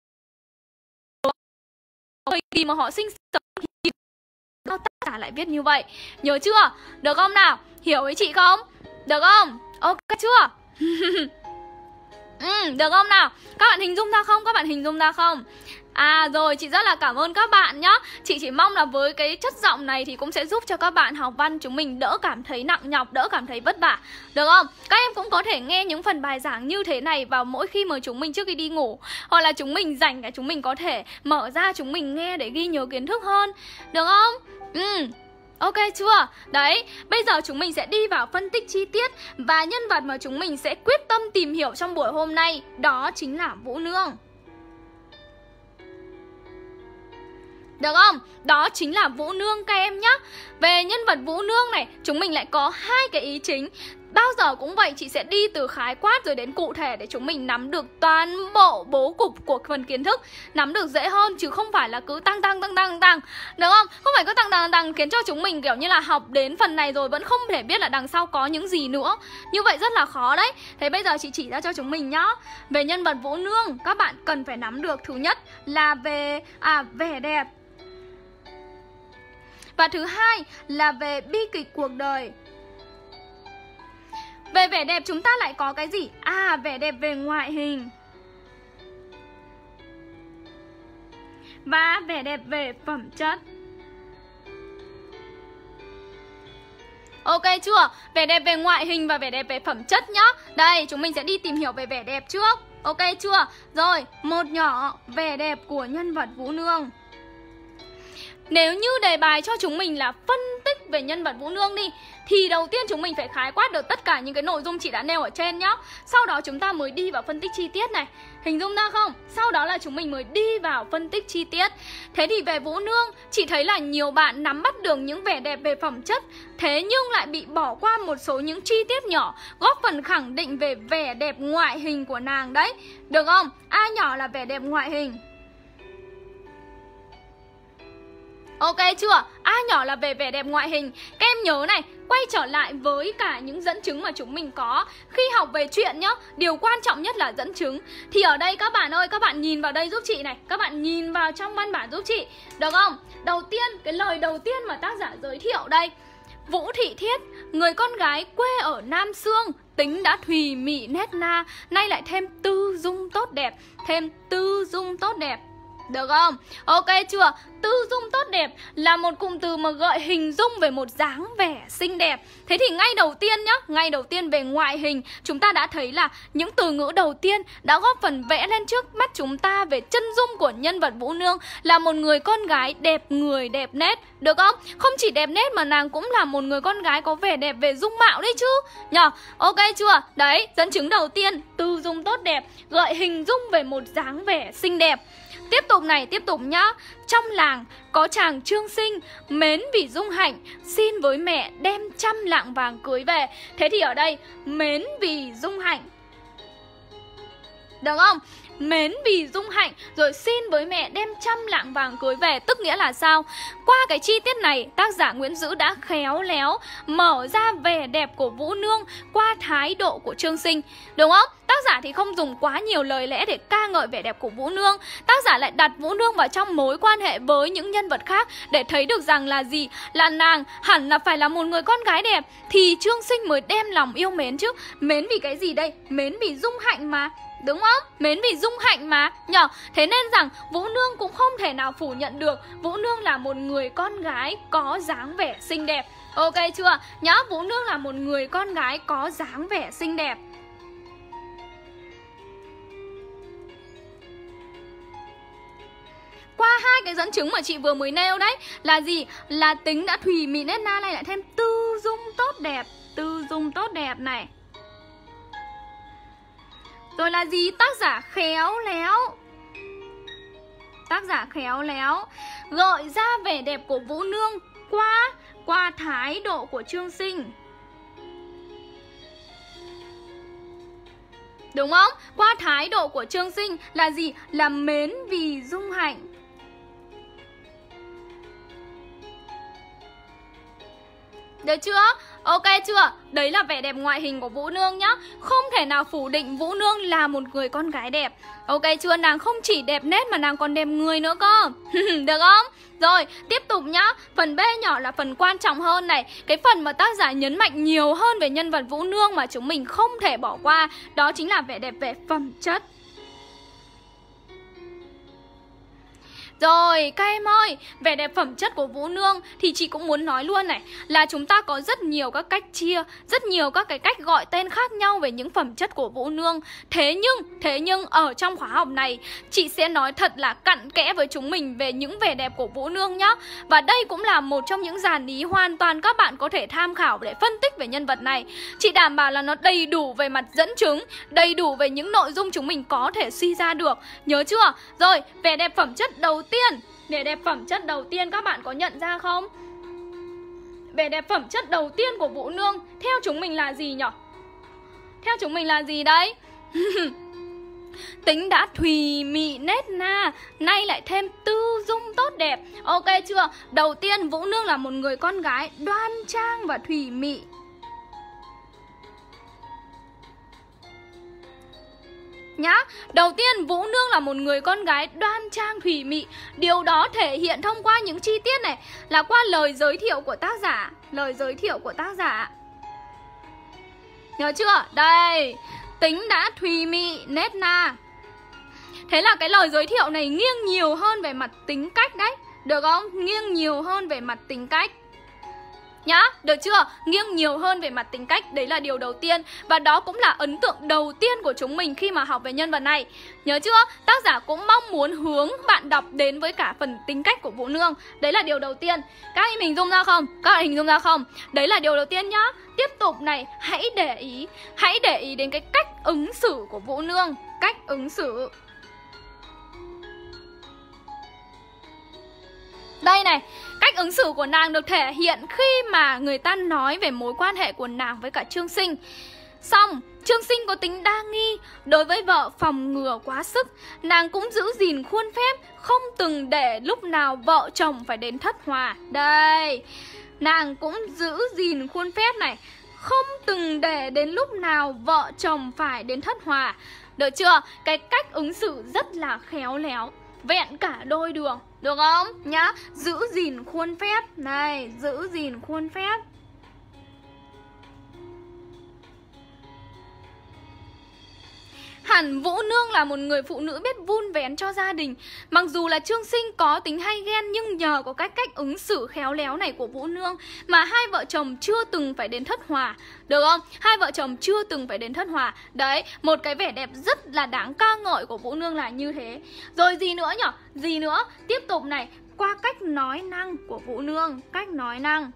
với khi mà họ sinh sống. Tác giả lại viết như vậy. Nhớ chưa? Được không nào? Hiểu với chị không? Được không? Ok chưa? Được không nào? Các bạn hình dung ra không? Các bạn hình dung ra không? À rồi, chị rất là cảm ơn các bạn nhá. Chị chỉ mong là với cái chất giọng này thì cũng sẽ giúp cho các bạn học văn chúng mình đỡ cảm thấy nặng nhọc, đỡ cảm thấy vất vả. Được không? Các em cũng có thể nghe những phần bài giảng như thế này vào mỗi khi mà chúng mình trước khi đi ngủ. Hoặc là chúng mình rảnh chúng mình có thể mở ra chúng mình nghe để ghi nhớ kiến thức hơn. Được không? Ok chưa? Đấy, bây giờ chúng mình sẽ đi vào phân tích chi tiết. Và nhân vật mà chúng mình sẽ quyết tâm tìm hiểu trong buổi hôm nay, đó chính là Vũ Nương. Được không? Đó chính là Vũ Nương các em nhé. Về nhân vật Vũ Nương này, chúng mình lại có hai cái ý chính. bao giờ cũng vậy, chị sẽ đi từ khái quát rồi đến cụ thể để chúng mình nắm được toàn bộ bố cục của phần kiến thức, nắm được dễ hơn, chứ không phải là cứ tăng, được không? Không phải cứ tăng khiến cho chúng mình kiểu như là học đến phần này rồi vẫn không thể biết là đằng sau có những gì nữa. Như vậy rất là khó đấy. Thế bây giờ chị chỉ ra cho chúng mình nhá. Về nhân vật Vũ Nương, các bạn cần phải nắm được thứ nhất là về vẻ đẹp. Và thứ hai là về bi kịch cuộc đời. Về vẻ đẹp chúng ta lại có cái gì? Vẻ đẹp về ngoại hình. Và vẻ đẹp về phẩm chất. Ok chưa? Vẻ đẹp về ngoại hình và vẻ đẹp về phẩm chất nhá. Đây, chúng mình sẽ đi tìm hiểu về vẻ đẹp trước. Ok chưa? Rồi, một nhỏ vẻ đẹp của nhân vật Vũ Nương. Nếu như đề bài cho chúng mình là phân tích về nhân vật Vũ Nương đi, thì đầu tiên chúng mình phải khái quát được tất cả những cái nội dung chị đã nêu ở trên nhá. Sau đó chúng ta mới đi vào phân tích chi tiết này. Hình dung ra không? Sau đó là chúng mình mới đi vào phân tích chi tiết. Thế thì về Vũ Nương, chị thấy là nhiều bạn nắm bắt được những vẻ đẹp về phẩm chất, thế nhưng lại bị bỏ qua một số những chi tiết nhỏ, góp phần khẳng định về vẻ đẹp ngoại hình của nàng đấy. Được không? A nhỏ là vẻ đẹp ngoại hình. Ok chưa? A nhỏ là về vẻ đẹp ngoại hình. Các em nhớ này, quay trở lại với cả những dẫn chứng mà chúng mình có khi học về chuyện nhá. Điều quan trọng nhất là dẫn chứng. Thì ở đây các bạn ơi, các bạn nhìn vào đây giúp chị này. Các bạn nhìn vào trong văn bản giúp chị. Được không? Đầu tiên, cái lời đầu tiên mà tác giả giới thiệu đây: Vũ Thị Thiết, người con gái quê ở Nam Xương, tính đã thùy mị nét na, nay lại thêm tư dung tốt đẹp. Thêm tư dung tốt đẹp. Được không? Ok chưa? Tư dung tốt đẹp là một cụm từ mà gợi hình dung về một dáng vẻ xinh đẹp. Thế thì ngay đầu tiên nhá, ngay đầu tiên về ngoại hình, chúng ta đã thấy là những từ ngữ đầu tiên đã góp phần vẽ lên trước mắt chúng ta về chân dung của nhân vật Vũ Nương là một người con gái đẹp người đẹp nét. Được không? Không chỉ đẹp nét mà nàng cũng là một người con gái có vẻ đẹp về dung mạo đấy chứ nhờ. Ok chưa? Đấy, dẫn chứng đầu tiên, tư dung tốt đẹp, gợi hình dung về một dáng vẻ xinh đẹp. Tiếp tục này, tiếp tục nhá. Trong làng có chàng Trương Sinh, mến vì dung hạnh, xin với mẹ đem 100 lạng vàng cưới về. Thế thì ở đây, mến vì dung hạnh. Được không? Mến vì dung hạnh, rồi xin với mẹ đem 100 lạng vàng cưới về. Tức nghĩa là sao? Qua cái chi tiết này, tác giả Nguyễn Dữ đã khéo léo mở ra vẻ đẹp của Vũ Nương qua thái độ của Trương Sinh. Đúng không? Tác giả thì không dùng quá nhiều lời lẽ để ca ngợi vẻ đẹp của Vũ Nương. Tác giả lại đặt Vũ Nương vào trong mối quan hệ với những nhân vật khác để thấy được rằng là gì? Là nàng hẳn là phải là một người con gái đẹp thì Trương Sinh mới đem lòng yêu mến chứ. Mến vì cái gì đây? Mến vì dung hạnh mà. Đúng không? Mến vì dung hạnh mà nhở. Thế nên rằng Vũ Nương cũng không thể nào phủ nhận được Vũ Nương là một người con gái có dáng vẻ xinh đẹp. Ok chưa? Nhá, Vũ Nương là một người con gái có dáng vẻ xinh đẹp. Qua hai cái dẫn chứng mà chị vừa mới nêu đấy là gì? Là tính đã thùy mị nét na, này lại thêm tư dung tốt đẹp. Tư dung tốt đẹp này. Rồi là gì? Tác giả khéo léo. Tác giả khéo léo gợi ra vẻ đẹp của Vũ Nương qua thái độ của Trương Sinh. Đúng không? Qua thái độ của Trương Sinh là gì? Là mến vì dung hạnh. Được chưa? Ok chưa? Đấy là vẻ đẹp ngoại hình của Vũ Nương nhá. Không thể nào phủ định Vũ Nương là một người con gái đẹp. Ok chưa? Nàng không chỉ đẹp nét mà nàng còn đẹp người nữa cơ. Được không? Rồi, tiếp tục nhá. Phần B nhỏ là phần quan trọng hơn này. Cái phần mà tác giả nhấn mạnh nhiều hơn về nhân vật Vũ Nương mà chúng mình không thể bỏ qua, đó chính là vẻ đẹp về phẩm chất. Rồi, các em ơi, vẻ đẹp phẩm chất của Vũ Nương thì chị cũng muốn nói luôn này, là chúng ta có rất nhiều các cách chia, rất nhiều các cái cách gọi tên khác nhau về những phẩm chất của Vũ Nương. Thế nhưng ở trong khóa học này, chị sẽ nói thật là cặn kẽ với chúng mình về những vẻ đẹp của Vũ Nương nhá. Và đây cũng là một trong những dàn ý hoàn toàn các bạn có thể tham khảo để phân tích về nhân vật này. Chị đảm bảo là nó đầy đủ về mặt dẫn chứng, đầy đủ về những nội dung chúng mình có thể suy ra được. Nhớ chưa? Rồi, vẻ đẹp phẩm chất đầu tiên. Vẻ đẹp phẩm chất đầu tiên các bạn có nhận ra không? Vẻ đẹp phẩm chất đầu tiên của Vũ Nương theo chúng mình là gì nhỉ? Theo chúng mình là gì đấy? Tính đã thùy mị nết na, nay lại thêm tư dung tốt đẹp. Ok chưa? Đầu tiên Vũ Nương là một người con gái đoan trang và thùy mị. Nhá, đầu tiên Vũ Nương là một người con gái đoan trang thùy mị. Điều đó thể hiện thông qua những chi tiết này, là qua lời giới thiệu của tác giả. Lời giới thiệu của tác giả, nhớ chưa? Đây, tính đã thùy mị nết na. Thế là cái lời giới thiệu này nghiêng nhiều hơn về mặt tính cách đấy. Được không? Nghiêng nhiều hơn về mặt tính cách. Nhá, được chưa? Nghiêng nhiều hơn về mặt tính cách. Đấy là điều đầu tiên. Và đó cũng là ấn tượng đầu tiên của chúng mình khi mà học về nhân vật này. Nhớ chưa? Tác giả cũng mong muốn hướng bạn đọc đến với cả phần tính cách của Vũ Nương. Đấy là điều đầu tiên. Các em hình dung ra không? Các bạn hình dung ra không? Đấy là điều đầu tiên nhá. Tiếp tục này, hãy để ý đến cái cách ứng xử của Vũ Nương. Cách ứng xử. Đây này, cách ứng xử của nàng được thể hiện khi mà người ta nói về mối quan hệ của nàng với cả Trương Sinh. Xong, Trương Sinh có tính đa nghi, đối với vợ phòng ngừa quá sức. Nàng cũng giữ gìn khuôn phép, không từng để lúc nào vợ chồng phải đến thất hòa. Đây, nàng cũng giữ gìn khuôn phép này, không từng để đến lúc nào vợ chồng phải đến thất hòa. Được chưa? Cái cách ứng xử rất là khéo léo, vẹn cả đôi đường. Được không? Nhá, giữ gìn khuôn phép. Này, giữ gìn khuôn phép. Hẳn Vũ Nương là một người phụ nữ biết vun vén cho gia đình. Mặc dù là Trương Sinh có tính hay ghen, nhưng nhờ có cách ứng xử khéo léo này của Vũ Nương mà hai vợ chồng chưa từng phải đến thất hòa. Được không? Hai vợ chồng chưa từng phải đến thất hòa. Đấy, một cái vẻ đẹp rất là đáng ca ngợi của Vũ Nương là như thế. Rồi gì nữa nhỉ? Gì nữa? Tiếp tục này, qua cách nói năng của Vũ Nương. Cách nói năng.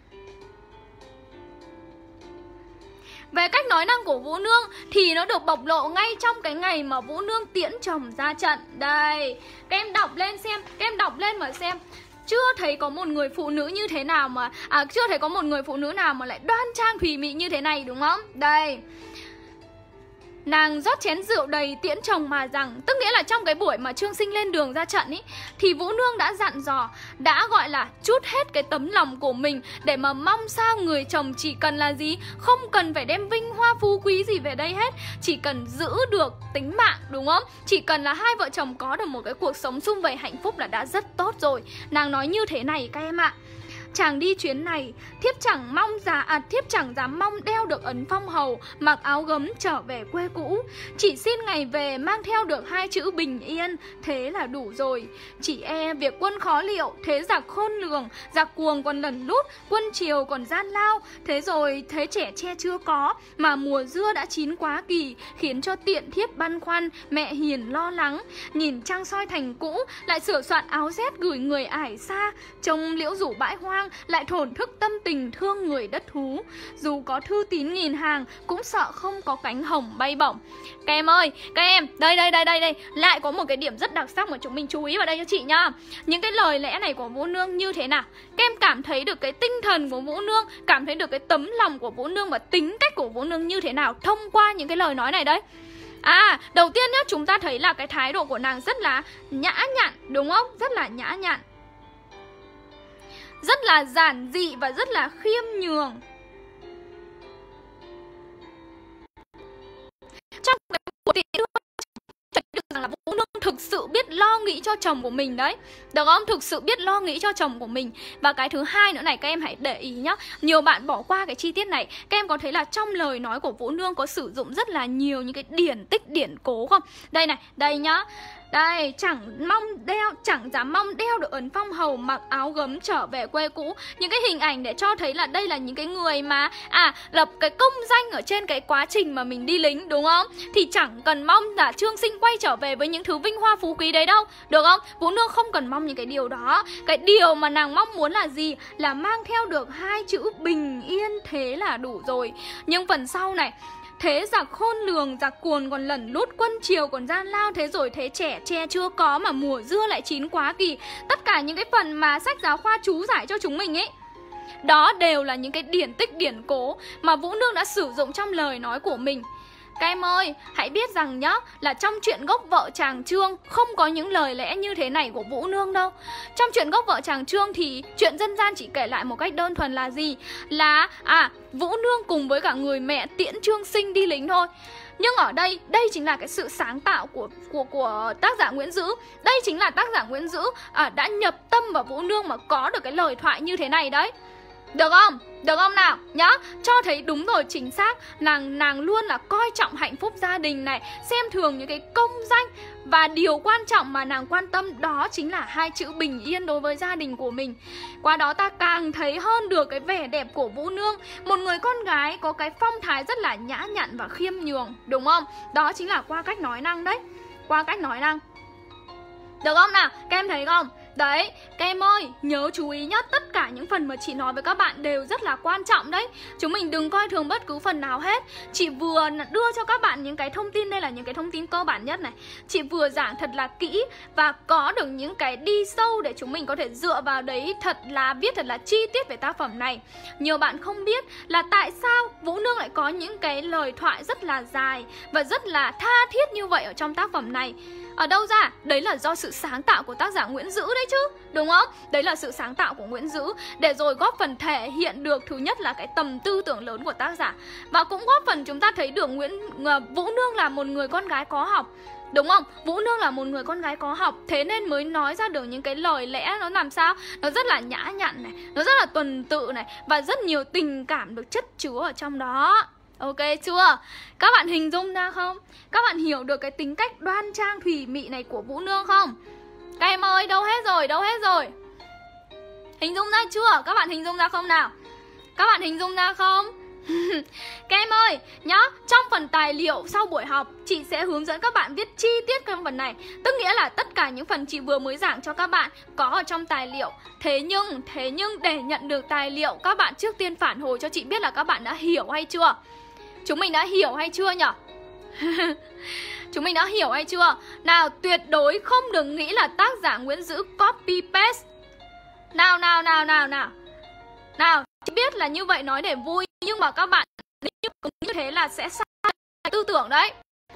Về cách nói năng của Vũ Nương thì nó được bộc lộ ngay trong cái ngày mà Vũ Nương tiễn chồng ra trận. Đây, các em đọc lên xem, các em đọc lên mà xem. Chưa thấy có một người phụ nữ như thế nào mà chưa thấy có một người phụ nữ nào mà lại đoan trang thùy mị như thế này, đúng không? Đây, nàng rót chén rượu đầy tiễn chồng mà rằng, tức nghĩa là trong cái buổi mà Trương Sinh lên đường ra trận ý, thì Vũ Nương đã dặn dò, đã gọi là trút hết cái tấm lòng của mình để mà mong sao người chồng chỉ cần là gì, không cần phải đem vinh hoa phú quý gì về đây hết, chỉ cần giữ được tính mạng, đúng không? Chỉ cần là hai vợ chồng có được một cái cuộc sống sum vầy hạnh phúc là đã rất tốt rồi. Nàng nói như thế này các em ạ. Chàng đi chuyến này, thiếp chẳng dám mong đeo được ấn phong hầu, mặc áo gấm trở về quê cũ. Chỉ xin ngày về mang theo được hai chữ bình yên, thế là đủ rồi. Chỉ e việc quân khó liệu, thế giặc khôn lường, giặc cuồng còn lẩn lút, quân triều còn gian lao. Thế rồi thế trẻ tre chưa có, mà mùa dưa đã chín quá kỳ, khiến cho tiện thiếp băn khoăn, mẹ hiền lo lắng. Nhìn trăng soi thành cũ, lại sửa soạn áo rét gửi người ải xa. Trông liễu rủ bãi hoang, lại thổn thức tâm tình thương người đất thú. Dù có thư tín nghìn hàng, cũng sợ không có cánh hồng bay bổng. Các em ơi, các em, đây, lại có một cái điểm rất đặc sắc mà chúng mình chú ý vào đây cho chị nhá. Những cái lời lẽ này của Vũ Nương như thế nào? Các em cảm thấy được cái tinh thần của Vũ Nương, cảm thấy được cái tấm lòng của Vũ Nương và tính cách của Vũ Nương như thế nào thông qua những cái lời nói này đấy. Đầu tiên nhá, chúng ta thấy là cái thái độ của nàng rất là nhã nhặn, đúng không? Rất là nhã nhặn, rất là giản dị và rất là khiêm nhường. Trong cái cuộc tiễn đưa được rằng là Vũ Nương thực sự biết lo nghĩ cho chồng của mình đấy. Được không? Thực sự biết lo nghĩ cho chồng của mình. Và cái thứ hai nữa này, các em hãy để ý nhá. Nhiều bạn bỏ qua cái chi tiết này. Các em có thấy là trong lời nói của Vũ Nương có sử dụng rất là nhiều những cái điển tích, điển cố không? Đây này, đây nhá. Đây, chẳng dám mong đeo được ấn phong hầu, mặc áo gấm trở về quê cũ. Những cái hình ảnh để cho thấy là đây là những cái người mà lập cái công danh ở trên cái quá trình mà mình đi lính, đúng không? Thì chẳng cần mong là Trương Sinh quay trở về với những thứ vinh hoa phú quý đấy đâu, được không? Vũ Nương không cần mong những cái điều đó. Cái điều mà nàng mong muốn là gì? Là mang theo được hai chữ bình yên, thế là đủ rồi. Nhưng phần sau này, thế giặc khôn lường, giặc cuồng còn lẩn lút, quân triều còn gian lao. Thế rồi thế trẻ tre chưa có, mà mùa dưa lại chín quá kỳ. Tất cả những cái phần mà sách giáo khoa chú giải cho chúng mình ấy, Đó đều là những cái điển tích điển cố mà Vũ Nương đã sử dụng trong lời nói của mình. Các em ơi, hãy biết rằng nhá, là trong chuyện Gốc Vợ Chàng Trương không có những lời lẽ như thế này của Vũ Nương đâu. Trong chuyện Gốc Vợ Chàng Trương thì chuyện dân gian chỉ kể lại một cách đơn thuần là gì? Là Vũ Nương cùng với cả người mẹ tiễn Trương Sinh đi lính thôi. Nhưng ở đây, đây chính là cái sự sáng tạo của tác giả Nguyễn Dữ. Đây chính là tác giả Nguyễn Dữ đã nhập tâm vào Vũ Nương mà có được cái lời thoại như thế này đấy. Được không? Được không nào? Nhá, cho thấy đúng rồi, chính xác. Nàng luôn là coi trọng hạnh phúc gia đình này, xem thường những cái công danh. Và điều quan trọng mà nàng quan tâm đó chính là hai chữ bình yên đối với gia đình của mình. Qua đó ta càng thấy hơn được cái vẻ đẹp của Vũ Nương, một người con gái có cái phong thái rất là nhã nhặn và khiêm nhường, đúng không? Đó chính là qua cách nói năng đấy. Qua cách nói năng. Được không nào? Các em thấy không? Đấy, các em ơi, nhớ chú ý nhá, tất cả những phần mà chị nói với các bạn đều rất là quan trọng đấy. Chúng mình đừng coi thường bất cứ phần nào hết. Chị vừa đưa cho các bạn những cái thông tin, đây là những cái thông tin cơ bản nhất này. Chị vừa giảng thật là kỹ và có được những cái đi sâu để chúng mình có thể dựa vào đấy viết thật là chi tiết về tác phẩm này. Nhiều bạn không biết là tại sao Vũ Nương lại có những cái lời thoại rất là dài và rất là tha thiết như vậy ở trong tác phẩm này. Ở đâu ra? Đấy là do sự sáng tạo của tác giả Nguyễn Dữ đấy chứ, đúng không? Đấy là sự sáng tạo của Nguyễn Dữ để rồi góp phần thể hiện được thứ nhất là cái tầm tư tưởng lớn của tác giả, và cũng góp phần chúng ta thấy được Vũ Nương là một người con gái có học, đúng không? Vũ Nương là một người con gái có học, thế nên mới nói ra được những cái lời lẽ nó làm sao? Nó rất là nhã nhặn này, nó rất là tuần tự này, và rất nhiều tình cảm được chất chứa ở trong đó. Ok chưa? Các bạn hình dung ra không? Các bạn hiểu được cái tính cách đoan trang thùy mị này của Vũ Nương không? Các em ơi, đâu hết rồi, đâu hết rồi? Hình dung ra chưa? Các bạn hình dung ra không nào? Các bạn hình dung ra không? Các em ơi, nhá, trong phần tài liệu sau buổi học, chị sẽ hướng dẫn các bạn viết chi tiết trong phần này. Tức nghĩa là tất cả những phần chị vừa mới giảng cho các bạn có ở trong tài liệu. Thế nhưng để nhận được tài liệu, các bạn trước tiên phản hồi cho chị biết là các bạn đã hiểu hay chưa? Chúng mình đã hiểu hay chưa nhỉ? Chúng mình đã hiểu hay chưa? Nào, tuyệt đối không đừng nghĩ là tác giả Nguyễn Dữ copy paste. Nào, chị biết là như vậy nói để vui, nhưng mà các bạn như thế là sẽ sai tư tưởng đấy.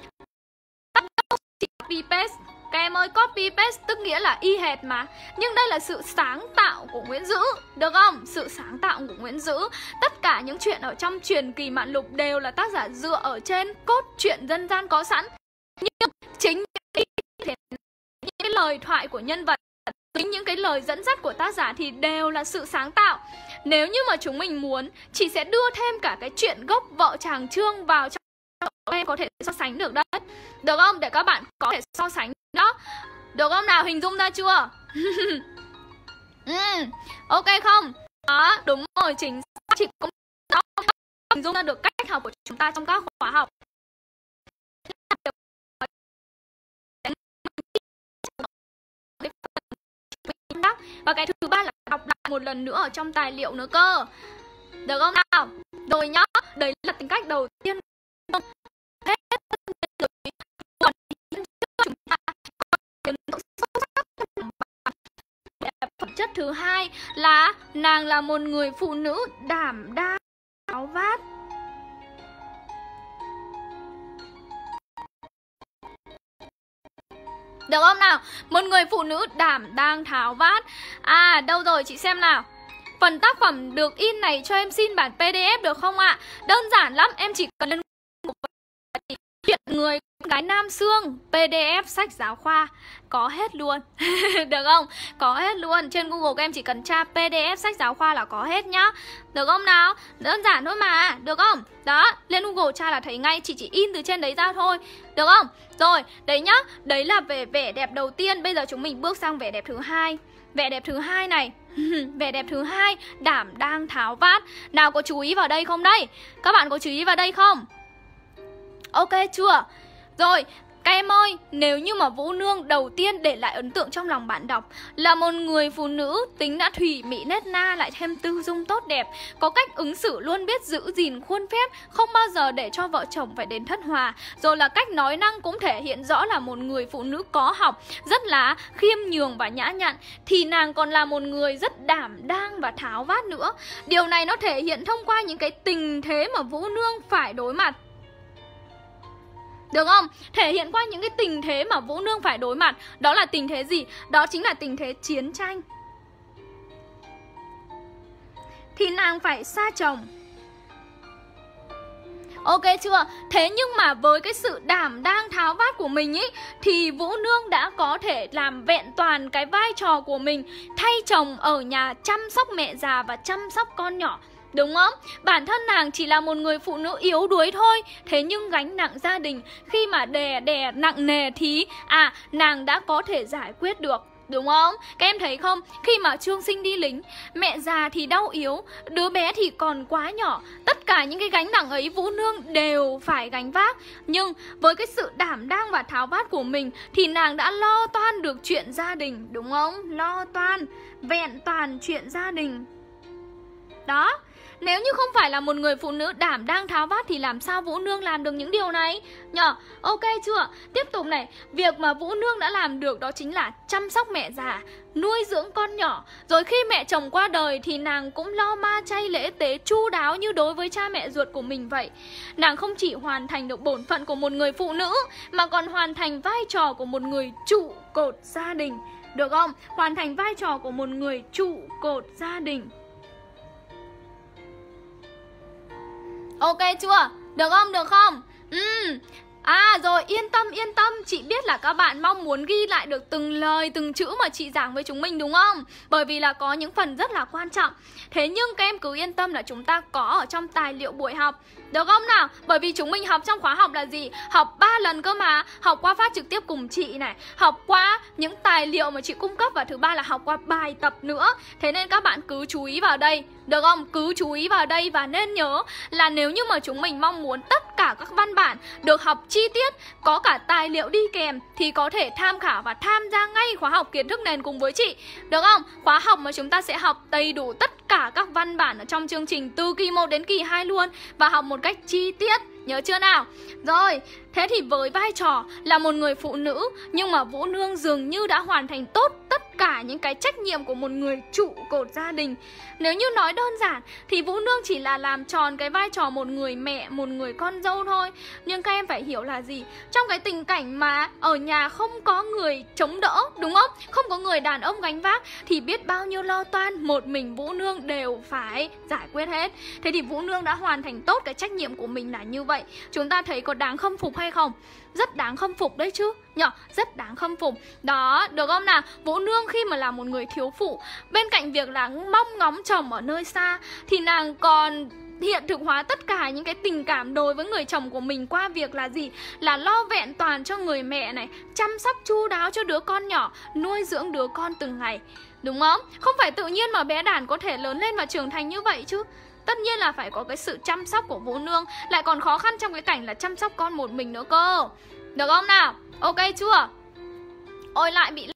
Copy paste. Các em ơi, copy paste tức nghĩa là y hệt mà. Nhưng đây là sự sáng tạo của Nguyễn Dữ, được không? Sự sáng tạo của Nguyễn Dữ. Tất cả những chuyện ở trong truyền kỳ Mạn Lục đều là tác giả dựa ở trên cốt truyện dân gian có sẵn. Nhưng chính những cái lời thoại của nhân vật, chính những cái lời dẫn dắt của tác giả thì đều là sự sáng tạo. Nếu như mà chúng mình muốn, chị sẽ đưa thêm cả cái chuyện Gốc Vợ Chàng Trương vào trong em có thể so sánh được đấy. Được không? Để các bạn có thể so sánh đó. Được không nào? Hình dung ra chưa? Ok không? Đó, đúng rồi, chính xác. Chị cũng đó, hình dung ra được cách học của chúng ta trong các khóa học. Và cái thứ ba là đọc lại một lần nữa ở trong tài liệu nữa cơ. Được không nào? Rồi nhá, đấy là tính cách đầu tiên. Phẩm chất thứ hai là nàng là một người phụ nữ đảm đang tháo vát. Được không nào? Một người phụ nữ đảm đang tháo vát. À, đâu rồi, chị xem nào. Phần tác phẩm được in này cho em xin bản PDF được không ạ? Đơn giản lắm, em chỉ cần lên chuyện người gái Nam Xương, PDF sách giáo khoa, có hết luôn. Được không? Có hết luôn. Trên Google các em chỉ cần tra PDF sách giáo khoa là có hết nhá. Được không nào? Đơn giản thôi mà, được không? Đó, lên Google tra là thấy ngay, chị chỉ in từ trên đấy ra thôi. Được không? Rồi, đấy nhá. Đấy là về vẻ đẹp đầu tiên. Bây giờ chúng mình bước sang vẻ đẹp thứ hai. Vẻ đẹp thứ hai này. Vẻ đẹp thứ hai, đảm đang tháo vát. Nào, có chú ý vào đây không đây? Các bạn có chú ý vào đây không? Ok chưa? Rồi, Các em ơi, nếu như mà Vũ Nương đầu tiên để lại ấn tượng trong lòng bạn đọc là một người phụ nữ tính đã thủy mỹ nết na, lại thêm tư dung tốt đẹp, có cách ứng xử luôn biết giữ gìn khuôn phép, không bao giờ để cho vợ chồng phải đến thất hòa, rồi là cách nói năng cũng thể hiện rõ là một người phụ nữ có học, rất là khiêm nhường và nhã nhặn, thì nàng còn là một người rất đảm đang và tháo vát nữa. Điều này nó thể hiện thông qua những cái tình thế mà Vũ Nương phải đối mặt. Được không? Thể hiện qua những cái tình thế mà Vũ Nương phải đối mặt. Đó là tình thế gì? Đó chính là tình thế chiến tranh. Thì nàng phải xa chồng. Ok chưa? Thế nhưng mà với cái sự đảm đang tháo vát của mình ý, thì Vũ Nương đã có thể làm vẹn toàn cái vai trò của mình, thay chồng ở nhà chăm sóc mẹ già và chăm sóc con nhỏ. Đúng không? Bản thân nàng chỉ là một người phụ nữ yếu đuối thôi, thế nhưng gánh nặng gia đình khi mà đè nặng nề thì nàng đã có thể giải quyết được. Đúng không? Các em thấy không? Khi mà Trương Sinh đi lính, mẹ già thì đau yếu, đứa bé thì còn quá nhỏ, tất cả những cái gánh nặng ấy Vũ Nương đều phải gánh vác. Nhưng với cái sự đảm đang và tháo vát của mình thì nàng đã lo toan được chuyện gia đình. Đúng không? Lo toan, vẹn toàn chuyện gia đình. Đó. Nếu như không phải là một người phụ nữ đảm đang tháo vát thì làm sao Vũ Nương làm được những điều này nhở? Ok chưa? Tiếp tục này, việc mà Vũ Nương đã làm được đó chính là chăm sóc mẹ già, nuôi dưỡng con nhỏ. Rồi khi mẹ chồng qua đời thì nàng cũng lo ma chay lễ tế chu đáo như đối với cha mẹ ruột của mình vậy. Nàng không chỉ hoàn thành được bổn phận của một người phụ nữ mà còn hoàn thành vai trò của một người trụ cột gia đình. Được không? Hoàn thành vai trò của một người trụ cột gia đình. Ok chưa? Được không? Được không? Rồi yên tâm, chị biết là các bạn mong muốn ghi lại được từng lời, từng chữ mà chị giảng với chúng mình đúng không? Bởi vì là có những phần rất là quan trọng. Thế nhưng các em cứ yên tâm là chúng ta có ở trong tài liệu buổi học. Được không nào? Bởi vì chúng mình học trong khóa học là gì? Học 3 lần cơ mà. Học qua phát trực tiếp cùng chị này, học qua những tài liệu mà chị cung cấp, và thứ ba là học qua bài tập nữa. Thế nên các bạn cứ chú ý vào đây. Được không? Cứ chú ý vào đây và nên nhớ là nếu như mà chúng mình mong muốn tất cả các văn bản được học chi tiết, có cả tài liệu đi kèm thì có thể tham khảo và tham gia ngay khóa học kiến thức nền cùng với chị. Được không? Khóa học mà chúng ta sẽ học đầy đủ tất cả các văn bản ở trong chương trình từ kỳ 1 đến kỳ 2 luôn, và học một cách chi tiết. Nhớ chưa nào? Rồi, thế thì với vai trò là một người phụ nữ, nhưng mà Vũ Nương dường như đã hoàn thành tốt tất cả những cái trách nhiệm của một người trụ cột gia đình. Nếu như nói đơn giản thì Vũ Nương chỉ là làm tròn cái vai trò một người mẹ, một người con dâu thôi. Nhưng các em phải hiểu là gì? Trong cái tình cảnh mà ở nhà không có người chống đỡ, đúng không? Không có người đàn ông gánh vác thì biết bao nhiêu lo toan một mình Vũ Nương đều phải giải quyết hết. Thế thì Vũ Nương đã hoàn thành tốt cái trách nhiệm của mình là như vậy. Chúng ta thấy có đáng khâm phục hay không? Rất đáng khâm phục đấy chứ nhở, rất đáng khâm phục. Đó, được không nào? Vũ Nương khi mà là một người thiếu phụ, bên cạnh việc là mong ngóng chồng ở nơi xa thì nàng còn hiện thực hóa tất cả những cái tình cảm đối với người chồng của mình qua việc là gì? Là lo vẹn toàn cho người mẹ này, chăm sóc chu đáo cho đứa con nhỏ, nuôi dưỡng đứa con từng ngày. Đúng không? Không phải tự nhiên mà bé Đản có thể lớn lên và trưởng thành như vậy chứ. Tất nhiên là phải có cái sự chăm sóc của Vũ Nương, lại còn khó khăn trong cái cảnh là chăm sóc con một mình nữa cơ. Được không nào? Ok chưa? Ôi lại bị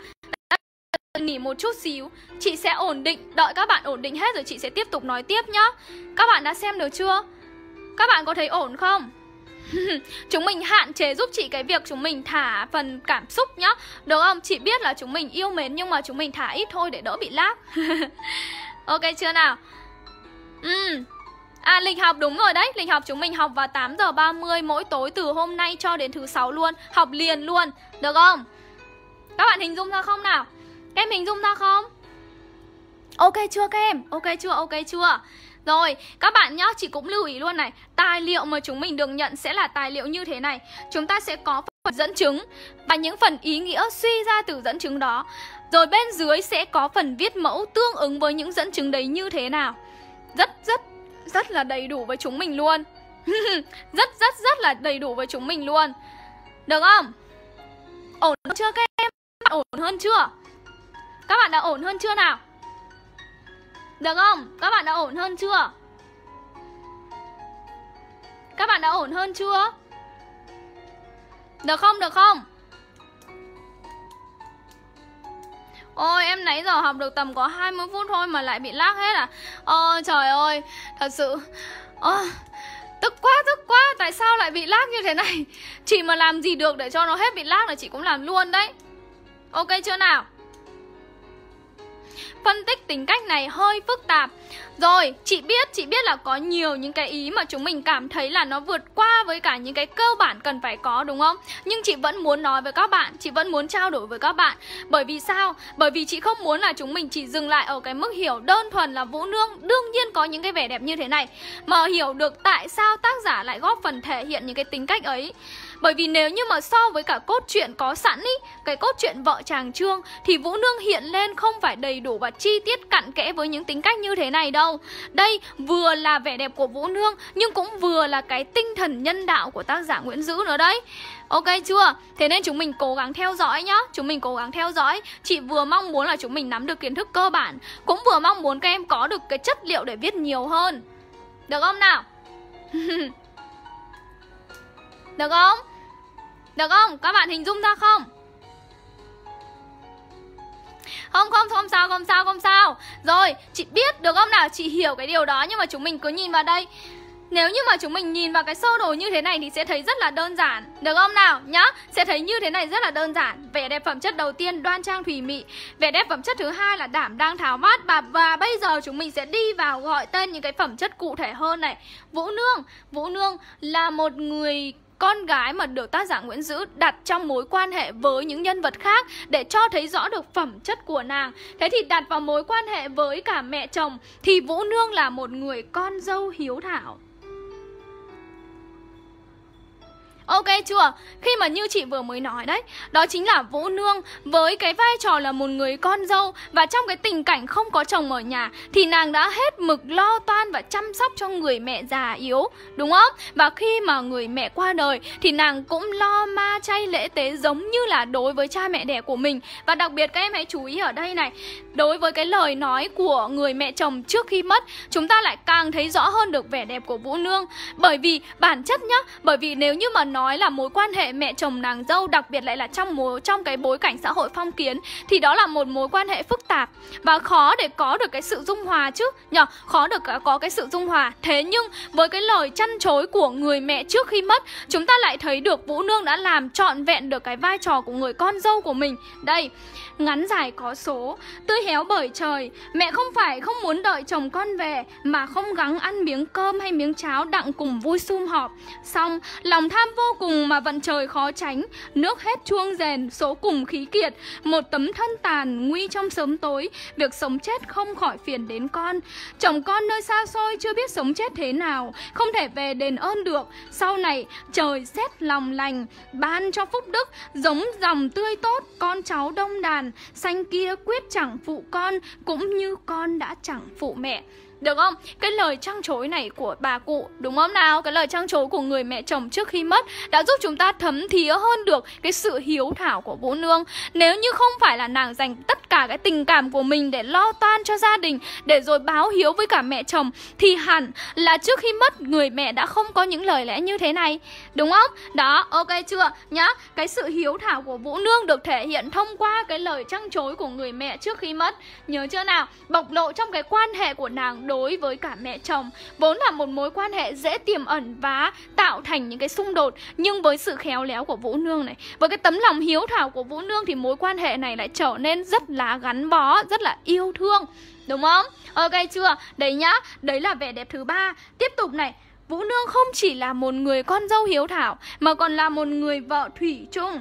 nghỉ một chút xíu, chị sẽ ổn định, đợi các bạn ổn định hết rồi chị sẽ tiếp tục nói tiếp nhá. Các bạn đã xem được chưa? Các bạn có thấy ổn không? Chúng mình hạn chế giúp chị cái việc chúng mình thả phần cảm xúc nhá. Được không? Chị biết là chúng mình yêu mến nhưng mà chúng mình thả ít thôi để đỡ bị lag. Ok chưa nào? Lịch học đúng rồi đấy. Lịch học chúng mình học vào 8h30 mỗi tối từ hôm nay cho đến thứ 6 luôn. Học liền luôn, được không? Các bạn hình dung ra không nào? Các em hình dung ra không? Ok chưa các em? Ok chưa? Ok chưa? Rồi, các bạn nhá, chị cũng lưu ý luôn này. Tài liệu mà chúng mình được nhận sẽ là tài liệu như thế này. Chúng ta sẽ có phần dẫn chứng và những phần ý nghĩa suy ra từ dẫn chứng đó. Rồi bên dưới sẽ có phần viết mẫu tương ứng với những dẫn chứng đấy như thế nào. Rất là đầy đủ với chúng mình luôn. Rất là đầy đủ với chúng mình luôn. Được không? Ổn chưa các em? Ổn hơn chưa? Các bạn đã ổn hơn chưa nào? Được không? Các bạn đã ổn hơn chưa? Các bạn đã ổn hơn chưa? Được không, được không? Ôi em nãy giờ học được tầm có 20 phút thôi mà lại bị lag hết à? Trời ơi, thật sự tức quá, tại sao lại bị lag như thế này? Chị mà làm gì được để cho nó hết bị lag là chị cũng làm luôn đấy. Ok chưa nào? Phân tích tính cách này hơi phức tạp. Rồi, chị biết là có nhiều những cái ý mà chúng mình cảm thấy là nó vượt qua với cả những cái cơ bản cần phải có, đúng không? Nhưng chị vẫn muốn nói với các bạn, chị vẫn muốn trao đổi với các bạn. Bởi vì sao? Bởi vì chị không muốn là chúng mình chỉ dừng lại ở cái mức hiểu đơn thuần là Vũ Nương đương nhiên có những cái vẻ đẹp như thế này, mà hiểu được tại sao tác giả lại góp phần thể hiện những cái tính cách ấy. Bởi vì nếu như mà so với cả cốt truyện có sẵn ý, cái cốt truyện vợ chàng Trương, thì Vũ Nương hiện lên không phải đầy đủ và chi tiết cặn kẽ với những tính cách như thế này đâu. Đây vừa là vẻ đẹp của Vũ Nương, nhưng cũng vừa là cái tinh thần nhân đạo của tác giả Nguyễn Dữ nữa đấy. Ok chưa? Thế nên chúng mình cố gắng theo dõi nhá. Chúng mình cố gắng theo dõi. Chị vừa mong muốn là chúng mình nắm được kiến thức cơ bản, cũng vừa mong muốn các em có được cái chất liệu để viết nhiều hơn. Được không nào? Được không? Được không? Các bạn hình dung ra không? Không sao. Rồi, chị biết được không nào? Chị hiểu cái điều đó, nhưng mà chúng mình cứ nhìn vào đây. Nếu như mà chúng mình nhìn vào cái sơ đồ như thế này thì sẽ thấy rất là đơn giản. Được không nào? Nhá, sẽ thấy như thế này rất là đơn giản. Vẻ đẹp phẩm chất đầu tiên đoan trang thùy mị. Vẻ đẹp phẩm chất thứ hai là đảm đang tháo vát. Và bây giờ chúng mình sẽ đi vào gọi tên những cái phẩm chất cụ thể hơn này. Vũ Nương là một người con gái mà được tác giả Nguyễn Dữ đặt trong mối quan hệ với những nhân vật khác để cho thấy rõ được phẩm chất của nàng. Thế thì đặt vào mối quan hệ với cả mẹ chồng thì Vũ Nương là một người con dâu hiếu thảo. Ok chưa? Khi mà như chị vừa mới nói đấy, đó chính là Vũ Nương với cái vai trò là một người con dâu, và trong cái tình cảnh không có chồng ở nhà thì nàng đã hết mực lo toan và chăm sóc cho người mẹ già yếu, đúng không? Và khi mà người mẹ qua đời thì nàng cũng lo ma chay lễ tế giống như là đối với cha mẹ đẻ của mình. Và đặc biệt các em hãy chú ý ở đây này, đối với cái lời nói của người mẹ chồng trước khi mất, chúng ta lại càng thấy rõ hơn được vẻ đẹp của Vũ Nương. Bởi vì bản chất nhá, bởi vì nếu như mà nói là mối quan hệ mẹ chồng nàng dâu, đặc biệt lại là trong cái bối cảnh xã hội phong kiến, thì đó là một mối quan hệ phức tạp và khó để có được cái sự dung hòa chứ nhở, khó được có cái sự dung hòa. Thế nhưng với cái lời chăn chối của người mẹ trước khi mất, chúng ta lại thấy được Vũ Nương đã làm trọn vẹn được cái vai trò của người con dâu của mình. Đây, ngắn dài có số, tươi héo bởi trời, mẹ không phải không muốn đợi chồng con về, mà không gắng ăn miếng cơm hay miếng cháo đặng cùng vui sum họp. Xong lòng tham vô cùng mà vận trời khó tránh, nước hết chuông rèn, số cùng khí kiệt, một tấm thân tàn nguy trong sớm tối, việc sống chết không khỏi phiền đến con. Chồng con nơi xa xôi chưa biết sống chết thế nào, không thể về đền ơn được. Sau này trời xét lòng lành, ban cho phúc đức, giống dòng tươi tốt, con cháu đông đàn, xanh kia quyết chẳng phụ con, cũng như con đã chẳng phụ mẹ. Được không? Cái lời trăng trối này của bà cụ, đúng không nào? Cái lời trăng trối của người mẹ chồng trước khi mất đã giúp chúng ta thấm thía hơn được cái sự hiếu thảo của Vũ Nương. Nếu như không phải là nàng dành tất cả cái tình cảm của mình để lo toan cho gia đình, để rồi báo hiếu với cả mẹ chồng, thì hẳn là trước khi mất người mẹ đã không có những lời lẽ như thế này, đúng không? Đó, ok chưa? Nhá, cái sự hiếu thảo của Vũ Nương được thể hiện thông qua cái lời trăng trối của người mẹ trước khi mất. Nhớ chưa nào? Bộc lộ trong cái quan hệ của nàng đối với cả mẹ chồng, vốn là một mối quan hệ dễ tiềm ẩn và tạo thành những cái xung đột, nhưng với sự khéo léo của Vũ Nương này, với cái tấm lòng hiếu thảo của Vũ Nương, thì mối quan hệ này lại trở nên rất là gắn bó, rất là yêu thương, đúng không? Ok chưa? Đấy nhá, đấy là vẻ đẹp thứ ba. Tiếp tục này, Vũ Nương không chỉ là một người con dâu hiếu thảo mà còn là một người vợ thủy chung.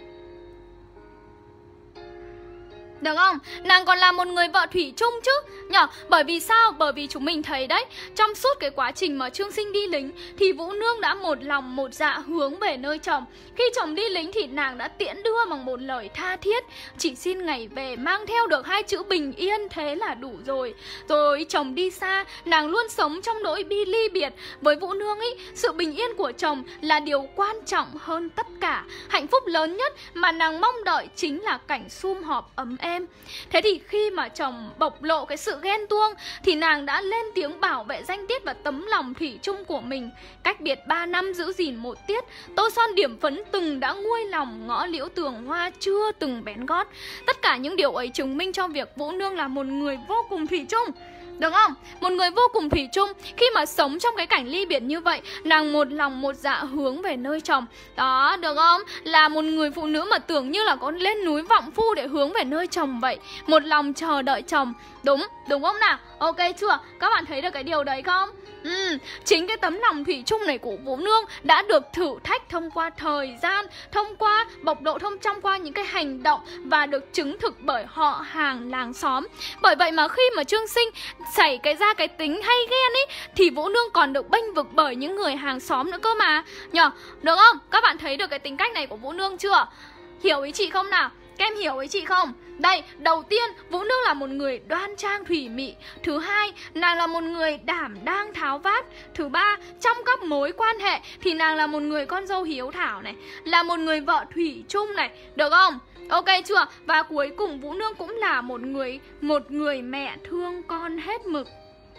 Được không? Nàng còn là một người vợ thủy chung chứ nhở? Bởi vì sao? Bởi vì chúng mình thấy đấy, trong suốt cái quá trình mà Trương Sinh đi lính thì Vũ Nương đã một lòng một dạ hướng về nơi chồng. Khi chồng đi lính thì nàng đã tiễn đưa bằng một lời tha thiết, chỉ xin ngày về mang theo được 2 chữ bình yên, thế là đủ rồi. Rồi chồng đi xa, nàng luôn sống trong nỗi ly biệt. Với Vũ Nương ý, sự bình yên của chồng là điều quan trọng hơn tất cả. Hạnh phúc lớn nhất mà nàng mong đợi chính là cảnh sum họp ấm êm em. Thế thì khi mà chồng bộc lộ cái sự ghen tuông thì nàng đã lên tiếng bảo vệ danh tiết và tấm lòng thủy chung của mình. Cách biệt 3 năm giữ gìn một tiết, tô son điểm phấn từng đã nguôi lòng, ngõ liễu tường hoa chưa từng bén gót. Tất cả những điều ấy chứng minh cho việc Vũ Nương là một người vô cùng thủy chung. Được không? Một người vô cùng thủy chung. Khi mà sống trong cái cảnh ly biệt như vậy, nàng một lòng một dạ hướng về nơi chồng. Đó, được không? Là một người phụ nữ mà tưởng như là có lên núi Vọng Phu để hướng về nơi chồng vậy. Một lòng chờ đợi chồng. Đúng không nào? Ok chưa? Các bạn thấy được cái điều đấy không? Chính cái tấm lòng thủy chung này của Vũ Nương đã được thử thách thông qua thời gian, thông qua bộc lộ, trong qua những cái hành động và được chứng thực bởi họ hàng làng xóm. Bởi vậy mà khi mà Trương Sinh xảy ra cái tính hay ghen ấy thì Vũ Nương còn được bênh vực bởi những người hàng xóm nữa cơ mà nhờ. Được không? Các bạn thấy được cái tính cách này của Vũ Nương chưa? Hiểu ý chị không nào? Các em hiểu ý chị không? Đây, đầu tiên, Vũ Nương là một người đoan trang thủy mị. Thứ hai, nàng là một người đảm đang tháo vát. Thứ ba, trong các mối quan hệ thì nàng là một người con dâu hiếu thảo này, là một người vợ thủy chung này. Được không? Ok chưa? Và cuối cùng Vũ Nương cũng là một người mẹ thương con hết mực.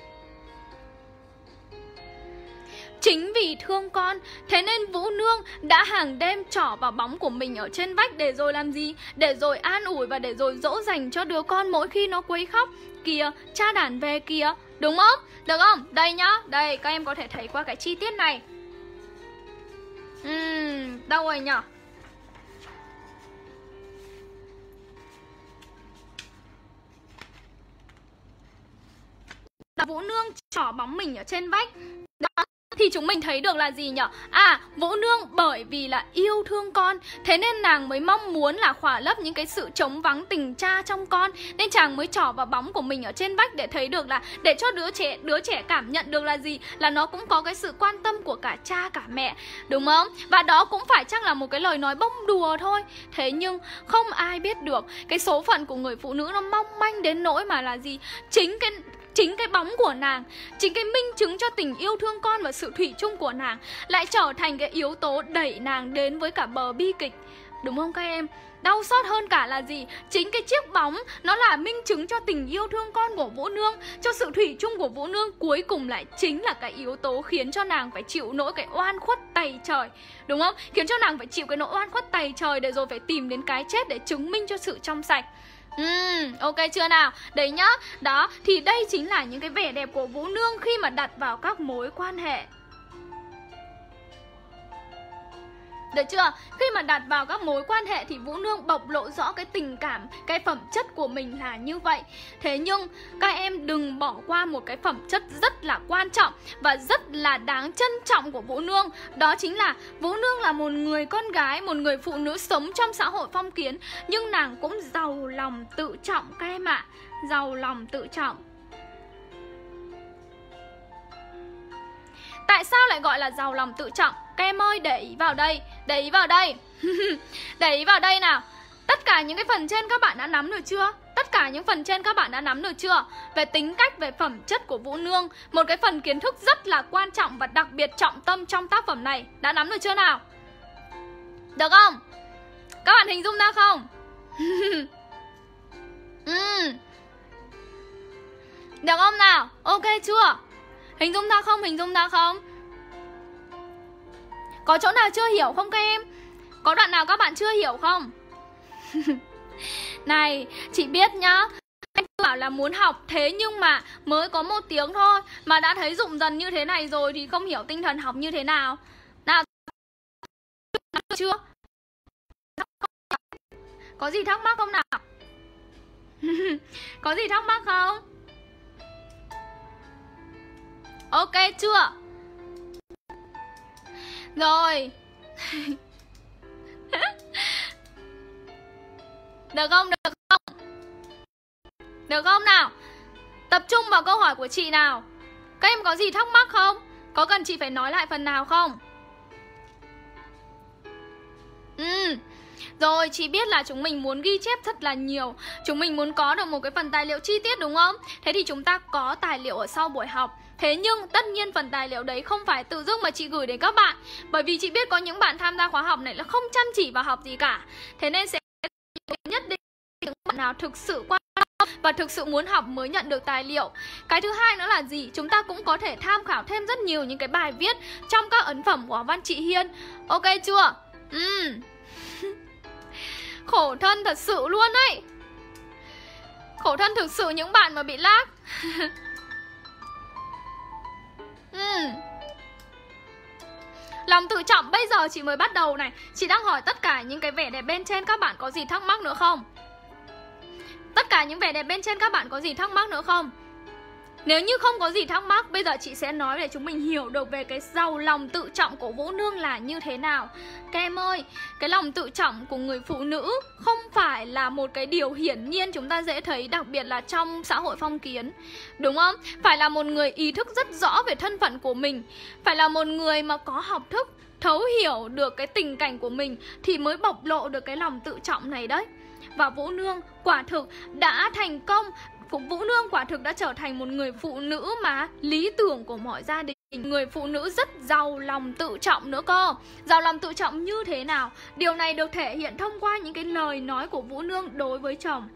Chính vì thương con, thế nên Vũ Nương đã hàng đêm trỏ vào bóng của mình ở trên vách để rồi làm gì? Để rồi an ủi và để rồi dỗ dành cho đứa con mỗi khi nó quấy khóc. Kìa, cha đàn về kìa, đúng không? Được không? Đây nhá, đây các em có thể thấy qua cái chi tiết này. Đâu rồi nhỉ? Vũ Nương trỏ bóng mình ở trên vách. Đó. Thì chúng mình thấy được là gì nhỉ? Vũ Nương bởi vì là yêu thương con, thế nên nàng mới mong muốn là khỏa lấp những cái sự trống vắng tình cha trong con. Nên chàng mới trỏ vào bóng của mình ở trên vách để thấy được là, để cho đứa trẻ cảm nhận được là gì? Là nó cũng có cái sự quan tâm của cả cha cả mẹ, đúng không? Và đó cũng phải chắc là một cái lời nói bông đùa thôi. Thế nhưng không ai biết được cái số phận của người phụ nữ nó mong manh đến nỗi mà là gì? Chính cái bóng của nàng, chính cái minh chứng cho tình yêu thương con và sự thủy chung của nàng lại trở thành cái yếu tố đẩy nàng đến với cả bờ bi kịch. Đúng không các em? Đau xót hơn cả là gì? Chính cái chiếc bóng nó là minh chứng cho tình yêu thương con của Vũ Nương, cho sự thủy chung của Vũ Nương, cuối cùng lại chính là cái yếu tố khiến cho nàng phải chịu nỗi cái oan khuất tày trời. Đúng không? Khiến cho nàng phải chịu cái nỗi oan khuất tày trời để rồi phải tìm đến cái chết để chứng minh cho sự trong sạch. Ok chưa nào? Đấy nhá. Đó, thì đây chính là những cái vẻ đẹp của Vũ Nương khi mà đặt vào các mối quan hệ. Được chưa? Khi mà đặt vào các mối quan hệ thì Vũ Nương bộc lộ rõ cái tình cảm, cái phẩm chất của mình là như vậy. Thế nhưng các em đừng bỏ qua một cái phẩm chất rất là quan trọng và rất là đáng trân trọng của Vũ Nương. Đó chính là Vũ Nương là một người con gái, một người phụ nữ sống trong xã hội phong kiến, nhưng nàng cũng giàu lòng tự trọng các em ạ. Giàu lòng tự trọng. Tại sao lại gọi là giàu lòng tự trọng? Các em ơi, để ý vào đây. Để ý vào đây. Để ý vào đây nào. Tất cả những cái phần trên các bạn đã nắm được chưa? Tất cả những phần trên các bạn đã nắm được chưa? Về tính cách, về phẩm chất của Vũ Nương, một cái phần kiến thức rất là quan trọng và đặc biệt trọng tâm trong tác phẩm này. Đã nắm được chưa nào? Được không? Các bạn hình dung ra không? Được không nào? Ok chưa? Hình dung ra không? Hình dung ra không? Có chỗ nào chưa hiểu không các em? Có đoạn nào các bạn chưa hiểu không? Này, chị biết nhá, anh bảo là muốn học, thế nhưng mà mới có 1 tiếng thôi mà đã thấy rụng dần như thế này rồi thì không hiểu tinh thần học như thế nào. Nào, chưa? Có gì thắc mắc không nào? Có gì thắc mắc không? Ok chưa? Rồi. Được không? Được không? Được không nào? Tập trung vào câu hỏi của chị nào. Các em có gì thắc mắc không? Có cần chị phải nói lại phần nào không? Rồi, chị biết là chúng mình muốn ghi chép thật là nhiều. Chúng mình muốn có được một cái phần tài liệu chi tiết đúng không? Thế thì chúng ta có tài liệu ở sau buổi học. Thế nhưng tất nhiên phần tài liệu đấy không phải tự dưng mà chị gửi đến các bạn. Bởi vì chị biết có những bạn tham gia khóa học này là không chăm chỉ vào học gì cả. Thế nên sẽ nhất định những bạn nào thực sự quan tâm và thực sự muốn học mới nhận được tài liệu. Cái thứ hai nữa là gì? Chúng ta cũng có thể tham khảo thêm rất nhiều những cái bài viết trong các ấn phẩm của Văn Chị Hiên. Ok chưa? Khổ thân thật sự luôn ấy. Khổ thân thực sự những bạn mà bị lag. Lòng tự trọng bây giờ chị mới bắt đầu này. Chị đang hỏi tất cả những cái vẻ đẹp bên trên, các bạn có gì thắc mắc nữa không? Tất cả những vẻ đẹp bên trên các bạn có gì thắc mắc nữa không? Nếu như không có gì thắc mắc, bây giờ chị sẽ nói để chúng mình hiểu được về cái giàu lòng tự trọng của Vũ Nương là như thế nào. Các em ơi, cái lòng tự trọng của người phụ nữ không phải là một cái điều hiển nhiên chúng ta dễ thấy, đặc biệt là trong xã hội phong kiến. Đúng không? Phải là một người ý thức rất rõ về thân phận của mình, phải là một người mà có học thức, thấu hiểu được cái tình cảnh của mình thì mới bộc lộ được cái lòng tự trọng này đấy. Và Vũ Nương quả thực đã thành công. Vũ Nương quả thực đã trở thành một người phụ nữ mà lý tưởng của mọi gia đình. Người phụ nữ rất giàu lòng tự trọng nữa cơ. Giàu lòng tự trọng như thế nào? Điều này được thể hiện thông qua những cái lời nói của Vũ Nương đối với chồng.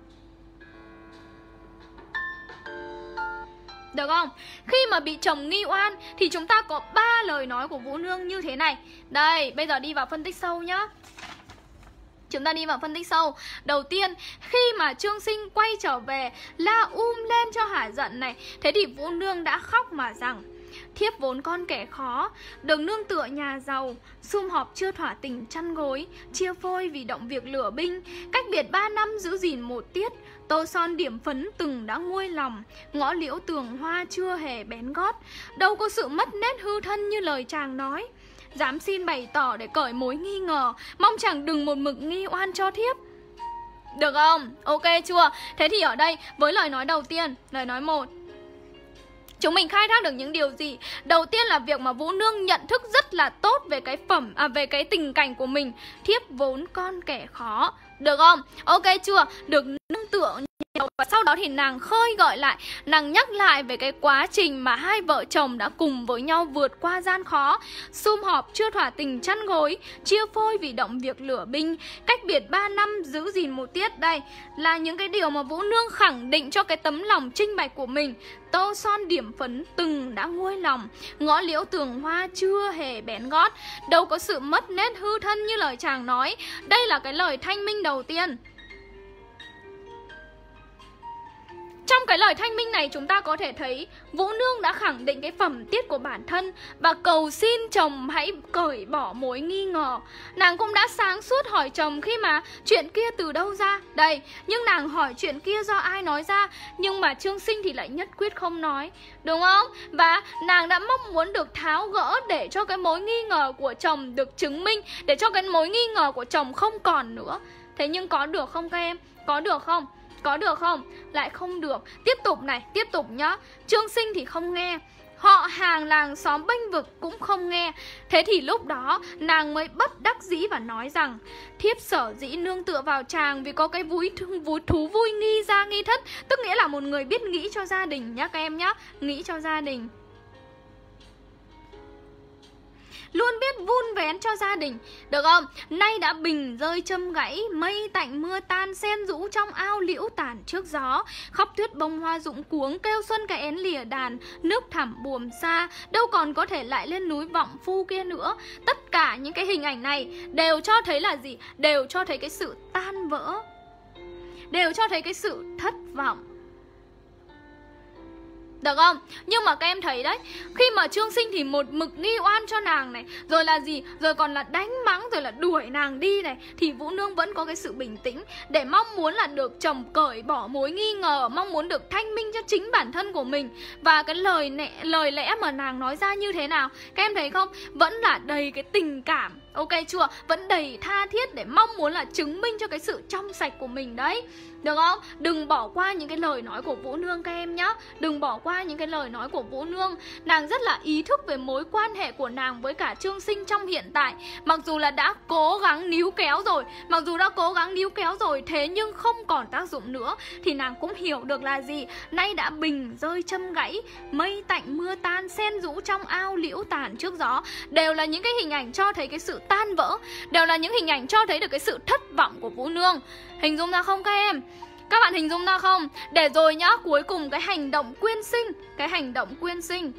Được không? Khi mà bị chồng nghi oan thì chúng ta có 3 lời nói của Vũ Nương như thế này. Đây, bây giờ đi vào phân tích sâu nhá. Chúng ta đi vào phân tích sâu. Đầu tiên, khi mà Trương Sinh quay trở về la lên cho hả giận này, thế thì Vũ Nương đã khóc mà rằng: thiếp vốn con kẻ khó, được nương tựa nhà giàu, sum họp chưa thỏa tình chăn gối, chia phôi vì động việc lửa binh, cách biệt 3 năm giữ gìn một tiết, tô son điểm phấn từng đã nguôi lòng, ngõ liễu tường hoa chưa hề bén gót, đâu có sự mất nét hư thân như lời chàng nói. Dám xin bày tỏ để cởi mối nghi ngờ, mong chàng đừng một mực nghi oan cho thiếp. Được không? Ok chưa? Thế thì ở đây với lời nói đầu tiên, lời nói 1, chúng mình khai thác được những điều gì? Đầu tiên là việc mà Vũ Nương nhận thức rất là tốt về cái về cái tình cảnh của mình. Thiếp vốn con kẻ khó. Được không? Ok chưa? Được nương tựa nhiều. Và sau đó thì nàng khơi gợi lại, nàng nhắc lại về cái quá trình mà hai vợ chồng đã cùng với nhau vượt qua gian khó, sum họp chưa thỏa tình chăn gối, chia phôi vì động việc lửa binh, cách biệt 3 năm giữ gìn một tiết. Đây là những cái điều mà Vũ Nương khẳng định cho cái tấm lòng trinh bạch của mình. Tô son điểm phấn từng đã nguôi lòng, ngõ liễu tường hoa chưa hề bén gót, đâu có sự mất nét hư thân như lời chàng nói. Đây là cái lời thanh minh đầu tiên. Trong cái lời thanh minh này chúng ta có thể thấy Vũ Nương đã khẳng định cái phẩm tiết của bản thân và cầu xin chồng hãy cởi bỏ mối nghi ngờ. Nàng cũng đã sáng suốt hỏi chồng khi mà chuyện kia từ đâu ra. Đây, nhưng nàng hỏi chuyện kia do ai nói ra, nhưng mà Trương Sinh thì lại nhất quyết không nói. Đúng không? Và nàng đã mong muốn được tháo gỡ để cho cái mối nghi ngờ của chồng được chứng minh, để cho cái mối nghi ngờ của chồng không còn nữa. Thế nhưng có được không các em? Có được không? Có được không? Lại không được. Tiếp tục này, tiếp tục nhá. Trương Sinh thì không nghe, họ hàng làng xóm bênh vực cũng không nghe. Thế thì lúc đó nàng mới bất đắc dĩ và nói rằng: thiếp sở dĩ nương tựa vào chàng vì có cái thú vui nghi ra nghi thất. Tức nghĩa là một người biết nghĩ cho gia đình nhá các em nhá. Nghĩ cho gia đình, luôn biết vun vén cho gia đình. Được không? Nay đã bình rơi châm gãy, mây tạnh mưa tan, sen rũ trong ao liễu tàn trước gió, khóc tuyết bông hoa rụng cuống, kêu xuân cái én lìa đàn, nước thẳm buồm xa, đâu còn có thể lại lên núi vọng phu kia nữa. Tất cả những cái hình ảnh này đều cho thấy là gì? Đều cho thấy cái sự tan vỡ, đều cho thấy cái sự thất vọng. Được không? Nhưng mà các em thấy đấy, khi mà Trương Sinh thì một mực nghi oan cho nàng này, rồi là gì? Rồi còn là đánh mắng, rồi là đuổi nàng đi này, thì Vũ Nương vẫn có cái sự bình tĩnh để mong muốn là được chồng cởi bỏ mối nghi ngờ, mong muốn được thanh minh cho chính bản thân của mình. Và cái lời lẽ mà nàng nói ra như thế nào? Các em thấy không? Vẫn là đầy cái tình cảm. Ok chưa? Vẫn đầy tha thiết để mong muốn là chứng minh cho cái sự trong sạch của mình đấy. Được không? Đừng bỏ qua những cái lời nói của Vũ Nương các em nhá. Đừng bỏ qua những cái lời nói của Vũ Nương. Nàng rất là ý thức về mối quan hệ của nàng với cả Trương Sinh trong hiện tại. Mặc dù là đã cố gắng níu kéo rồi, thế nhưng không còn tác dụng nữa, thì nàng cũng hiểu được là gì? Nay đã bình rơi châm gãy, mây tạnh mưa tan, sen rũ trong ao liễu tàn trước gió. Đều là những cái hình ảnh cho thấy cái sự tan vỡ, đều là những hình ảnh cho thấy được cái sự thất vọng của Vũ Nương. Hình dung ra không các em? Các bạn hình dung ra không? Để rồi nhá, cuối cùng cái hành động quyên sinh, cái hành động quyên sinh,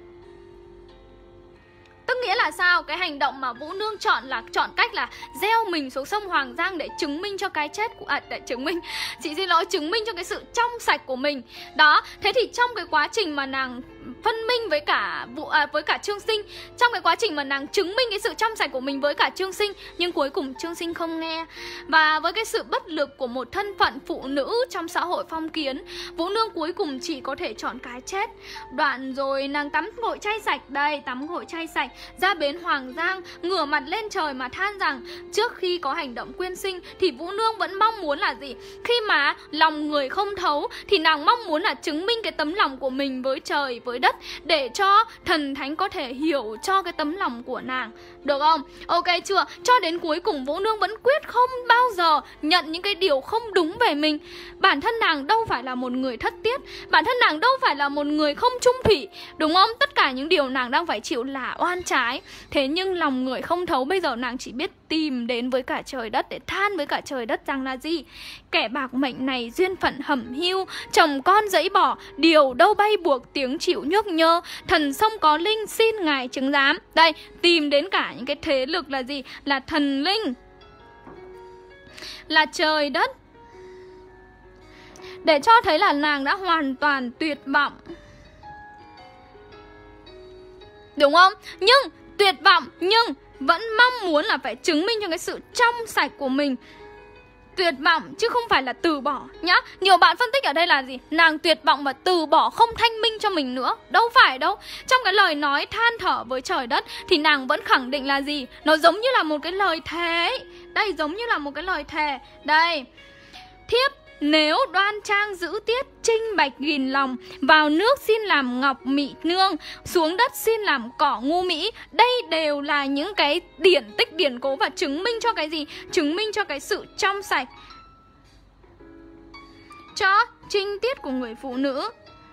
tức nghĩa là sao? Cái hành động mà Vũ Nương chọn cách là gieo mình xuống sông Hoàng Giang để chứng minh cho cái chết của chứng minh cho cái sự trong sạch của mình. Đó, thế thì trong cái quá trình mà nàng phân minh với cả Trương Sinh, trong cái quá trình mà nàng chứng minh cái sự trong sạch của mình với cả Trương Sinh, nhưng cuối cùng Trương Sinh không nghe. Và với cái sự bất lực của một thân phận phụ nữ trong xã hội phong kiến, Vũ Nương cuối cùng chỉ có thể chọn cái chết. Đoạn rồi nàng tắm gội chay sạch, đây, tắm gội chay sạch, ra bến Hoàng Giang, ngửa mặt lên trời mà than rằng trước khi có hành động quyên sinh thì Vũ Nương vẫn mong muốn là gì? Khi mà lòng người không thấu thì nàng mong muốn là chứng minh cái tấm lòng của mình với trời, với đất, để cho thần thánh có thể hiểu cho cái tấm lòng của nàng. Được không? Ok chưa? Cho đến cuối cùng Vũ Nương vẫn quyết không bao giờ nhận những cái điều không đúng về mình. Bản thân nàng đâu phải là một người thất tiết, bản thân nàng đâu phải là một người không trung thủy, đúng không? Tất cả những điều nàng đang phải chịu là oan trái. Thế nhưng lòng người không thấu, bây giờ nàng chỉ biết tìm đến với cả trời đất để than với cả trời đất rằng là gì? Kẻ bạc mệnh này duyên phận hẩm hiu, chồng con dẫy bỏ, điều đâu bay buộc tiếng chịu nhức nhơ, thần sông có linh xin ngài chứng giám. Đây, tìm đến cả những cái thế lực là gì? Là thần linh, là trời đất, để cho thấy là nàng đã hoàn toàn tuyệt vọng. Đúng không? Nhưng tuyệt vọng nhưng vẫn mong muốn là phải chứng minh cho cái sự trong sạch của mình. Tuyệt vọng chứ không phải là từ bỏ nhá. Nhiều bạn phân tích ở đây là gì? Nàng tuyệt vọng và từ bỏ, không thanh minh cho mình nữa. Đâu phải đâu. Trong cái lời nói than thở với trời đất thì nàng vẫn khẳng định là gì? Nó giống như là một cái lời thề. Đây, giống như là một cái lời thề. Đây, thiếp nếu đoan trang giữ tiết, trinh bạch nghìn lòng, vào nước xin làm ngọc mị nương, xuống đất xin làm cỏ ngu mỹ. Đây đều là những cái điển tích điển cố và chứng minh cho cái gì? Chứng minh cho cái sự trong sạch, cho trinh tiết của người phụ nữ.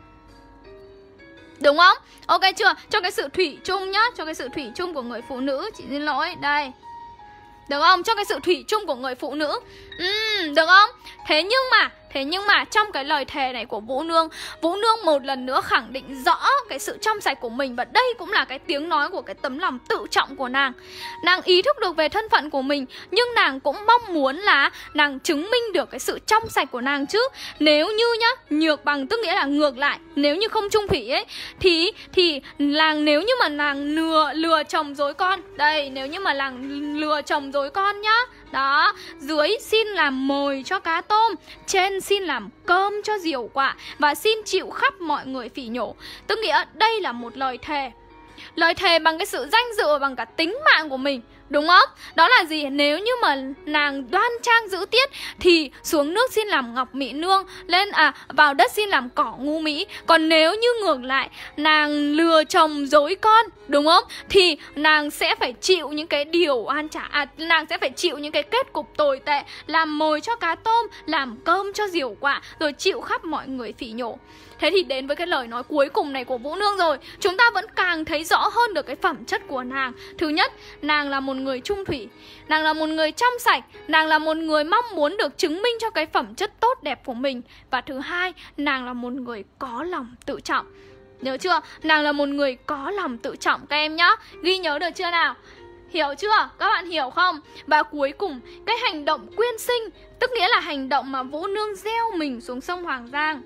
Đúng không? Ok chưa? Cho cái sự thủy chung nhá, cho cái sự thủy chung của người phụ nữ. Chị xin lỗi, đây. Được không? Cho cái sự thủy chung của người phụ nữ. Được không? Thế nhưng mà trong cái lời thề này của Vũ Nương một lần nữa khẳng định rõ cái sự trong sạch của mình. Và đây cũng là cái tiếng nói của cái tấm lòng tự trọng của nàng. Nàng ý thức được về thân phận của mình, nhưng nàng cũng mong muốn là nàng chứng minh được cái sự trong sạch của nàng chứ. Nếu như nhá, nhược bằng tức nghĩa là ngược lại, nếu như không chung thủy ấy thì nếu như mà nàng lừa chồng dối con. Đây, nếu như mà nàng lừa chồng dối con nhá. Đó, dưới xin làm mồi cho cá tôm, trên xin làm cơm cho diều quạ, và xin chịu khắp mọi người phỉ nhổ. Tức nghĩa đây là một lời thề. Lời thề bằng cái sự danh dự, bằng cả tính mạng của mình. Đúng không? Đó là gì? Nếu như mà nàng đoan trang giữ tiết thì xuống nước xin làm ngọc mỹ nương, vào đất xin làm cỏ ngu mỹ. Còn nếu như ngược lại, nàng lừa chồng dối con, đúng không? Thì nàng sẽ phải chịu những cái điều oan trả, nàng sẽ phải chịu những cái kết cục tồi tệ, làm mồi cho cá tôm, làm cơm cho diều quạ, rồi chịu khắp mọi người phỉ nhổ. Thế thì đến với cái lời nói cuối cùng này của Vũ Nương rồi, chúng ta vẫn càng thấy rõ hơn được cái phẩm chất của nàng. Thứ nhất, nàng là một người trung thủy, nàng là một người trong sạch, nàng là một người mong muốn được chứng minh cho cái phẩm chất tốt đẹp của mình. Và thứ hai, nàng là một người có lòng tự trọng. Nhớ chưa? Nàng là một người có lòng tự trọng các em nhá. Ghi nhớ được chưa nào? Hiểu chưa? Các bạn hiểu không? Và cuối cùng, cái hành động quyên sinh, tức nghĩa là hành động mà Vũ Nương gieo mình xuống sông Hoàng Giang.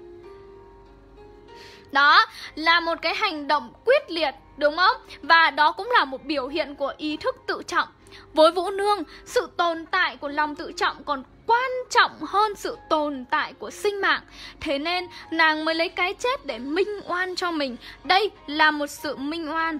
Đó là một cái hành động quyết liệt, đúng không? Và đó cũng là một biểu hiện của ý thức tự trọng. Với Vũ Nương, sự tồn tại của lòng tự trọng còn quan trọng hơn sự tồn tại của sinh mạng. Thế nên nàng mới lấy cái chết để minh oan cho mình. Đây là một sự minh oan.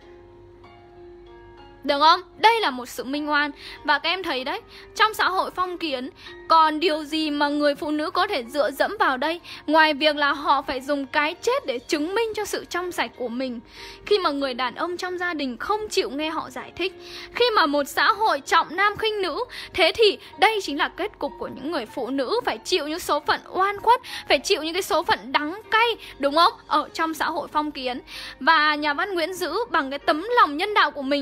Được không? Đây là một sự minh oan. Và các em thấy đấy, trong xã hội phong kiến, còn điều gì mà người phụ nữ có thể dựa dẫm vào đây, ngoài việc là họ phải dùng cái chết để chứng minh cho sự trong sạch của mình. Khi mà người đàn ông trong gia đình không chịu nghe họ giải thích, khi mà một xã hội trọng nam khinh nữ, thế thì đây chính là kết cục của những người phụ nữ phải chịu những số phận oan khuất, phải chịu những cái số phận đắng cay, đúng không? Ở trong xã hội phong kiến. Và nhà văn Nguyễn Dữ bằng cái tấm lòng nhân đạo của mình đã phô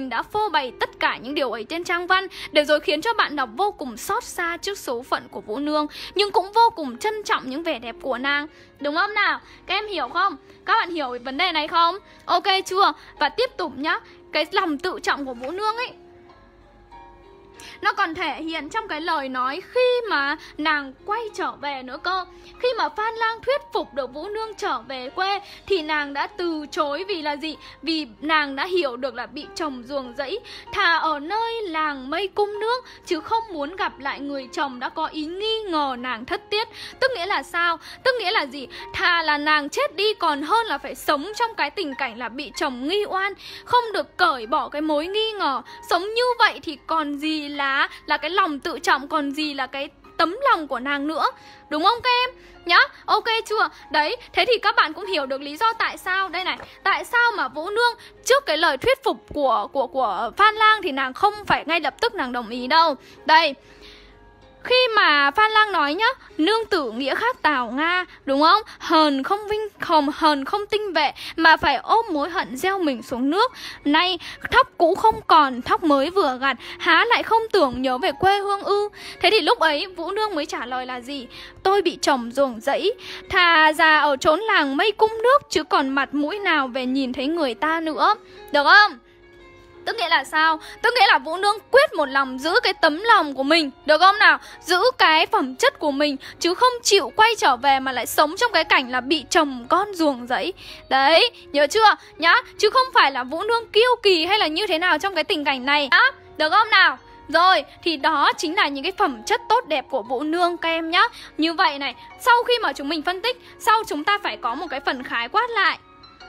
phô bày tất cả những điều ấy trên trang văn, để rồi khiến cho bạn đọc vô cùng xót xa trước số phận của Vũ Nương, nhưng cũng vô cùng trân trọng những vẻ đẹp của nàng. Đúng không nào? Các em hiểu không? Các bạn hiểu về vấn đề này không? Ok chưa? Và tiếp tục nhá, cái lòng tự trọng của Vũ Nương ấy, nó còn thể hiện trong cái lời nói khi mà nàng quay trở về nữa cơ. Khi mà Phan Lang thuyết phục được Vũ Nương trở về quê thì nàng đã từ chối vì là gì? Vì nàng đã hiểu được là bị chồng ruồng rẫy, thà ở nơi làng mây cung nước, chứ không muốn gặp lại người chồng đã có ý nghi ngờ nàng thất tiết. Tức nghĩa là sao? Tức nghĩa là gì? Thà là nàng chết đi còn hơn là phải sống trong cái tình cảnh là bị chồng nghi oan, không được cởi bỏ cái mối nghi ngờ. Sống như vậy thì còn gì là cái lòng tự trọng, còn gì là cái tấm lòng của nàng nữa. Đúng không các em? Nhá, ok chưa? Đấy, thế thì các bạn cũng hiểu được lý do tại sao đây này. Tại sao mà Vũ Nương trước cái lời thuyết phục của Phan Lang thì nàng không phải ngay lập tức nàng đồng ý đâu. Đây, khi mà Phan Lang nói nhá, nương tử nghĩa khác Tào Nga, đúng không? Hờn không tinh vệ mà phải ôm mối hận gieo mình xuống nước. Nay thóc cũ không còn, thóc mới vừa gặt, há lại không tưởng nhớ về quê hương ư? Thế thì lúc ấy Vũ Nương mới trả lời là gì? Tôi bị chồng ruồng rẫy, thà già ở chốn làng mây cung nước, chứ còn mặt mũi nào về nhìn thấy người ta nữa. Được không? Tức nghĩa là sao? Tức nghĩa là Vũ Nương quyết một lòng giữ cái tấm lòng của mình, được không nào? Giữ cái phẩm chất của mình, chứ không chịu quay trở về mà lại sống trong cái cảnh là bị chồng con ruồng rẫy. Đấy, nhớ chưa? Nhá, chứ không phải là Vũ Nương kiêu kỳ hay là như thế nào trong cái tình cảnh này á. Được không nào? Rồi, thì đó chính là những cái phẩm chất tốt đẹp của Vũ Nương các em nhá. Như vậy này, sau khi mà chúng mình phân tích, sau chúng ta phải có một cái phần khái quát lại.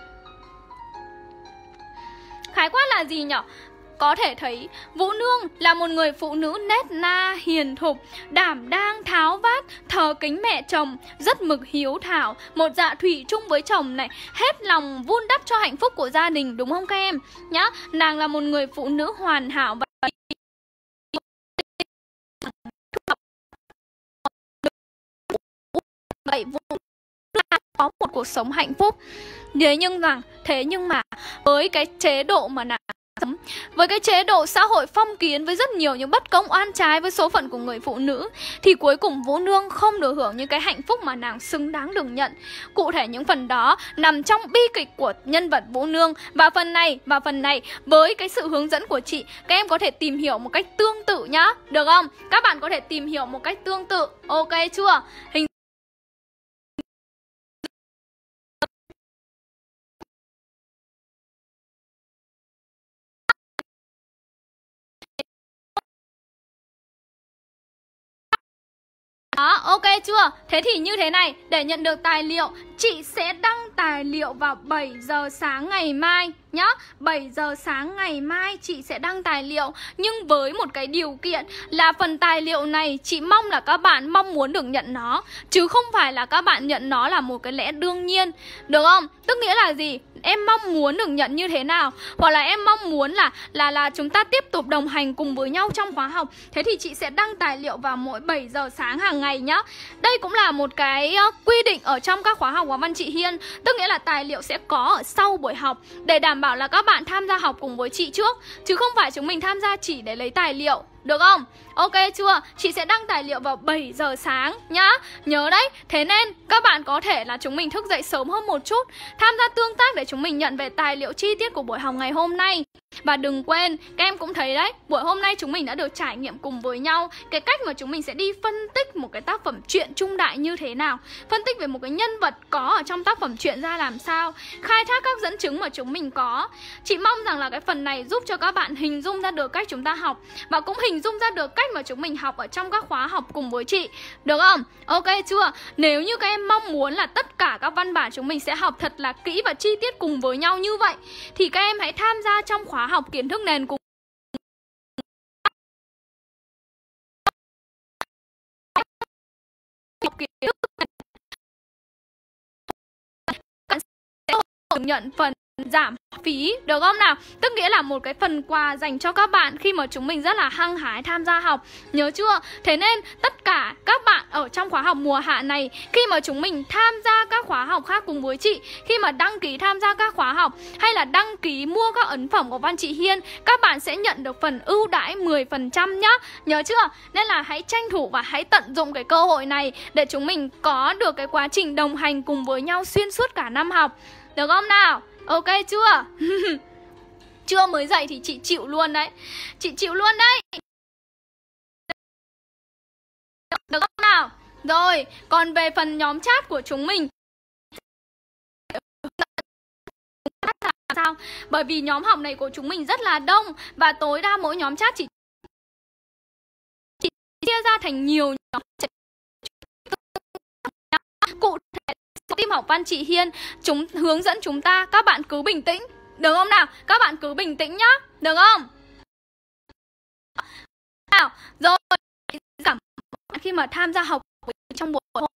Khái quát là gì nhở? Có thể thấy Vũ Nương là một người phụ nữ nết na, hiền thục, đảm đang, tháo vát, thờ kính mẹ chồng, rất mực hiếu thảo, một dạ thủy chung với chồng này, hết lòng vun đắp cho hạnh phúc của gia đình, đúng không các em? Nhá, nàng là một người phụ nữ hoàn hảo và vậy Vũ Nương có một cuộc sống hạnh phúc. Thế nhưng mà với cái chế độ mà nàng sống, với cái chế độ xã hội phong kiến, với rất nhiều những bất công oan trái với số phận của người phụ nữ, thì cuối cùng Vũ Nương không được hưởng những cái hạnh phúc mà nàng xứng đáng được nhận. Cụ thể những phần đó nằm trong bi kịch của nhân vật Vũ Nương. Và phần này với cái sự hướng dẫn của chị, các em có thể tìm hiểu một cách tương tự nhá. Được không? Các bạn có thể tìm hiểu một cách tương tự. Ok chưa? Đó, ok chưa? Thế thì như thế này, để nhận được tài liệu, chị sẽ đăng tài liệu vào 7 giờ sáng ngày mai nhá. 7 giờ sáng ngày mai chị sẽ đăng tài liệu. Nhưng với một cái điều kiện là phần tài liệu này chị mong là các bạn mong muốn được nhận nó, chứ không phải là các bạn nhận nó là một cái lẽ đương nhiên. Được không? Tức nghĩa là gì? Em mong muốn được nhận như thế nào, hoặc là em mong muốn là chúng ta tiếp tục đồng hành cùng với nhau trong khóa học. Thế thì chị sẽ đăng tài liệu vào mỗi 7 giờ sáng hàng ngày nhá. Đây cũng là một cái quy định ở trong các khóa học của Văn Chị Hiên. Tức nghĩa là tài liệu sẽ có ở sau buổi học, để đảm bảo là các bạn tham gia học cùng với chị trước, chứ không phải chúng mình tham gia chỉ để lấy tài liệu. Được không? Ok chưa? Chị sẽ đăng tài liệu vào 7 giờ sáng nhá. Nhớ đấy. Thế nên các bạn có thể là chúng mình thức dậy sớm hơn một chút, tham gia tương tác để chúng mình nhận về tài liệu chi tiết của buổi học ngày hôm nay. Và đừng quên, các em cũng thấy đấy, buổi hôm nay chúng mình đã được trải nghiệm cùng với nhau cái cách mà chúng mình sẽ đi phân tích một cái tác phẩm truyện trung đại như thế nào, phân tích về một cái nhân vật có ở trong tác phẩm truyện ra làm sao, khai thác các dẫn chứng mà chúng mình có. Chị mong rằng là cái phần này giúp cho các bạn hình dung ra được cách chúng ta học, và cũng hình dung ra được cách mà chúng mình học ở trong các khóa học cùng với chị. Được không? Ok chưa? Nếu như các em mong muốn là tất cả các văn bản chúng mình sẽ học thật là kỹ và chi tiết cùng với nhau như vậy, thì các em hãy tham gia trong khóa học kiến thức nền cùng kiến thức. Bạn sẽ nhận phần giảm phí, được không nào? Tức nghĩa là một cái phần quà dành cho các bạn khi mà chúng mình rất là hăng hái tham gia học, nhớ chưa? Thế nên tất cả các bạn ở trong khóa học mùa hạ này, khi mà chúng mình tham gia các khóa học khác cùng với chị, khi mà đăng ký tham gia các khóa học hay là đăng ký mua các ấn phẩm của Văn chị Hiên, các bạn sẽ nhận được phần ưu đãi 10% nhá, nhớ chưa? Nên là hãy tranh thủ và hãy tận dụng cái cơ hội này để chúng mình có được cái quá trình đồng hành cùng với nhau xuyên suốt cả năm học, được không nào? Ok chưa? Chưa mới dậy thì chị chịu luôn đấy. Chị chịu luôn đấy. Được không nào? Rồi, còn về phần nhóm chat của chúng mình sao? Bởi vì nhóm học này của chúng mình rất là đông và tối đa mỗi nhóm chat chỉ chia ra thành nhiều nhóm. Cụ thể team học Văn chị Hiên chúng hướng dẫn chúng ta, các bạn cứ bình tĩnh, được không nào? Các bạn cứ bình tĩnh nhá, được không? Nào, rồi giảm khi mà tham gia học trong buổi hôm,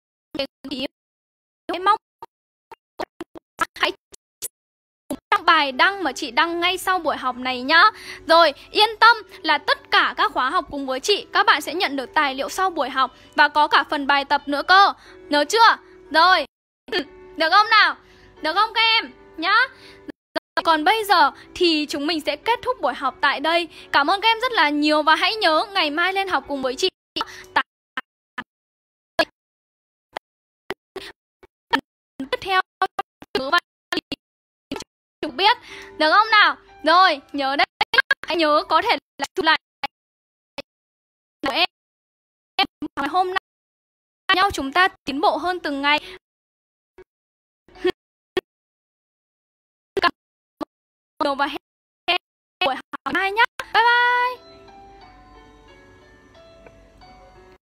mong hãy đăng bài đăng mà chị đăng ngay sau buổi học này nhá. Rồi, yên tâm là tất cả các khóa học cùng với chị, các bạn sẽ nhận được tài liệu sau buổi học và có cả phần bài tập nữa cơ. Nhớ chưa? Rồi, được không nào? Được không các em? Nhá. Còn bây giờ thì chúng mình sẽ kết thúc buổi học tại đây. Cảm ơn các em rất là nhiều và hãy nhớ ngày mai lên học cùng với chị. Tiếp theo chúng biết, được không nào? Rồi, nhớ đấy, hãy nhớ có thể là chụp lại của em hôm nay nhau chúng ta tiến bộ hơn từng ngày. Và hẹn buổi học mai nhé.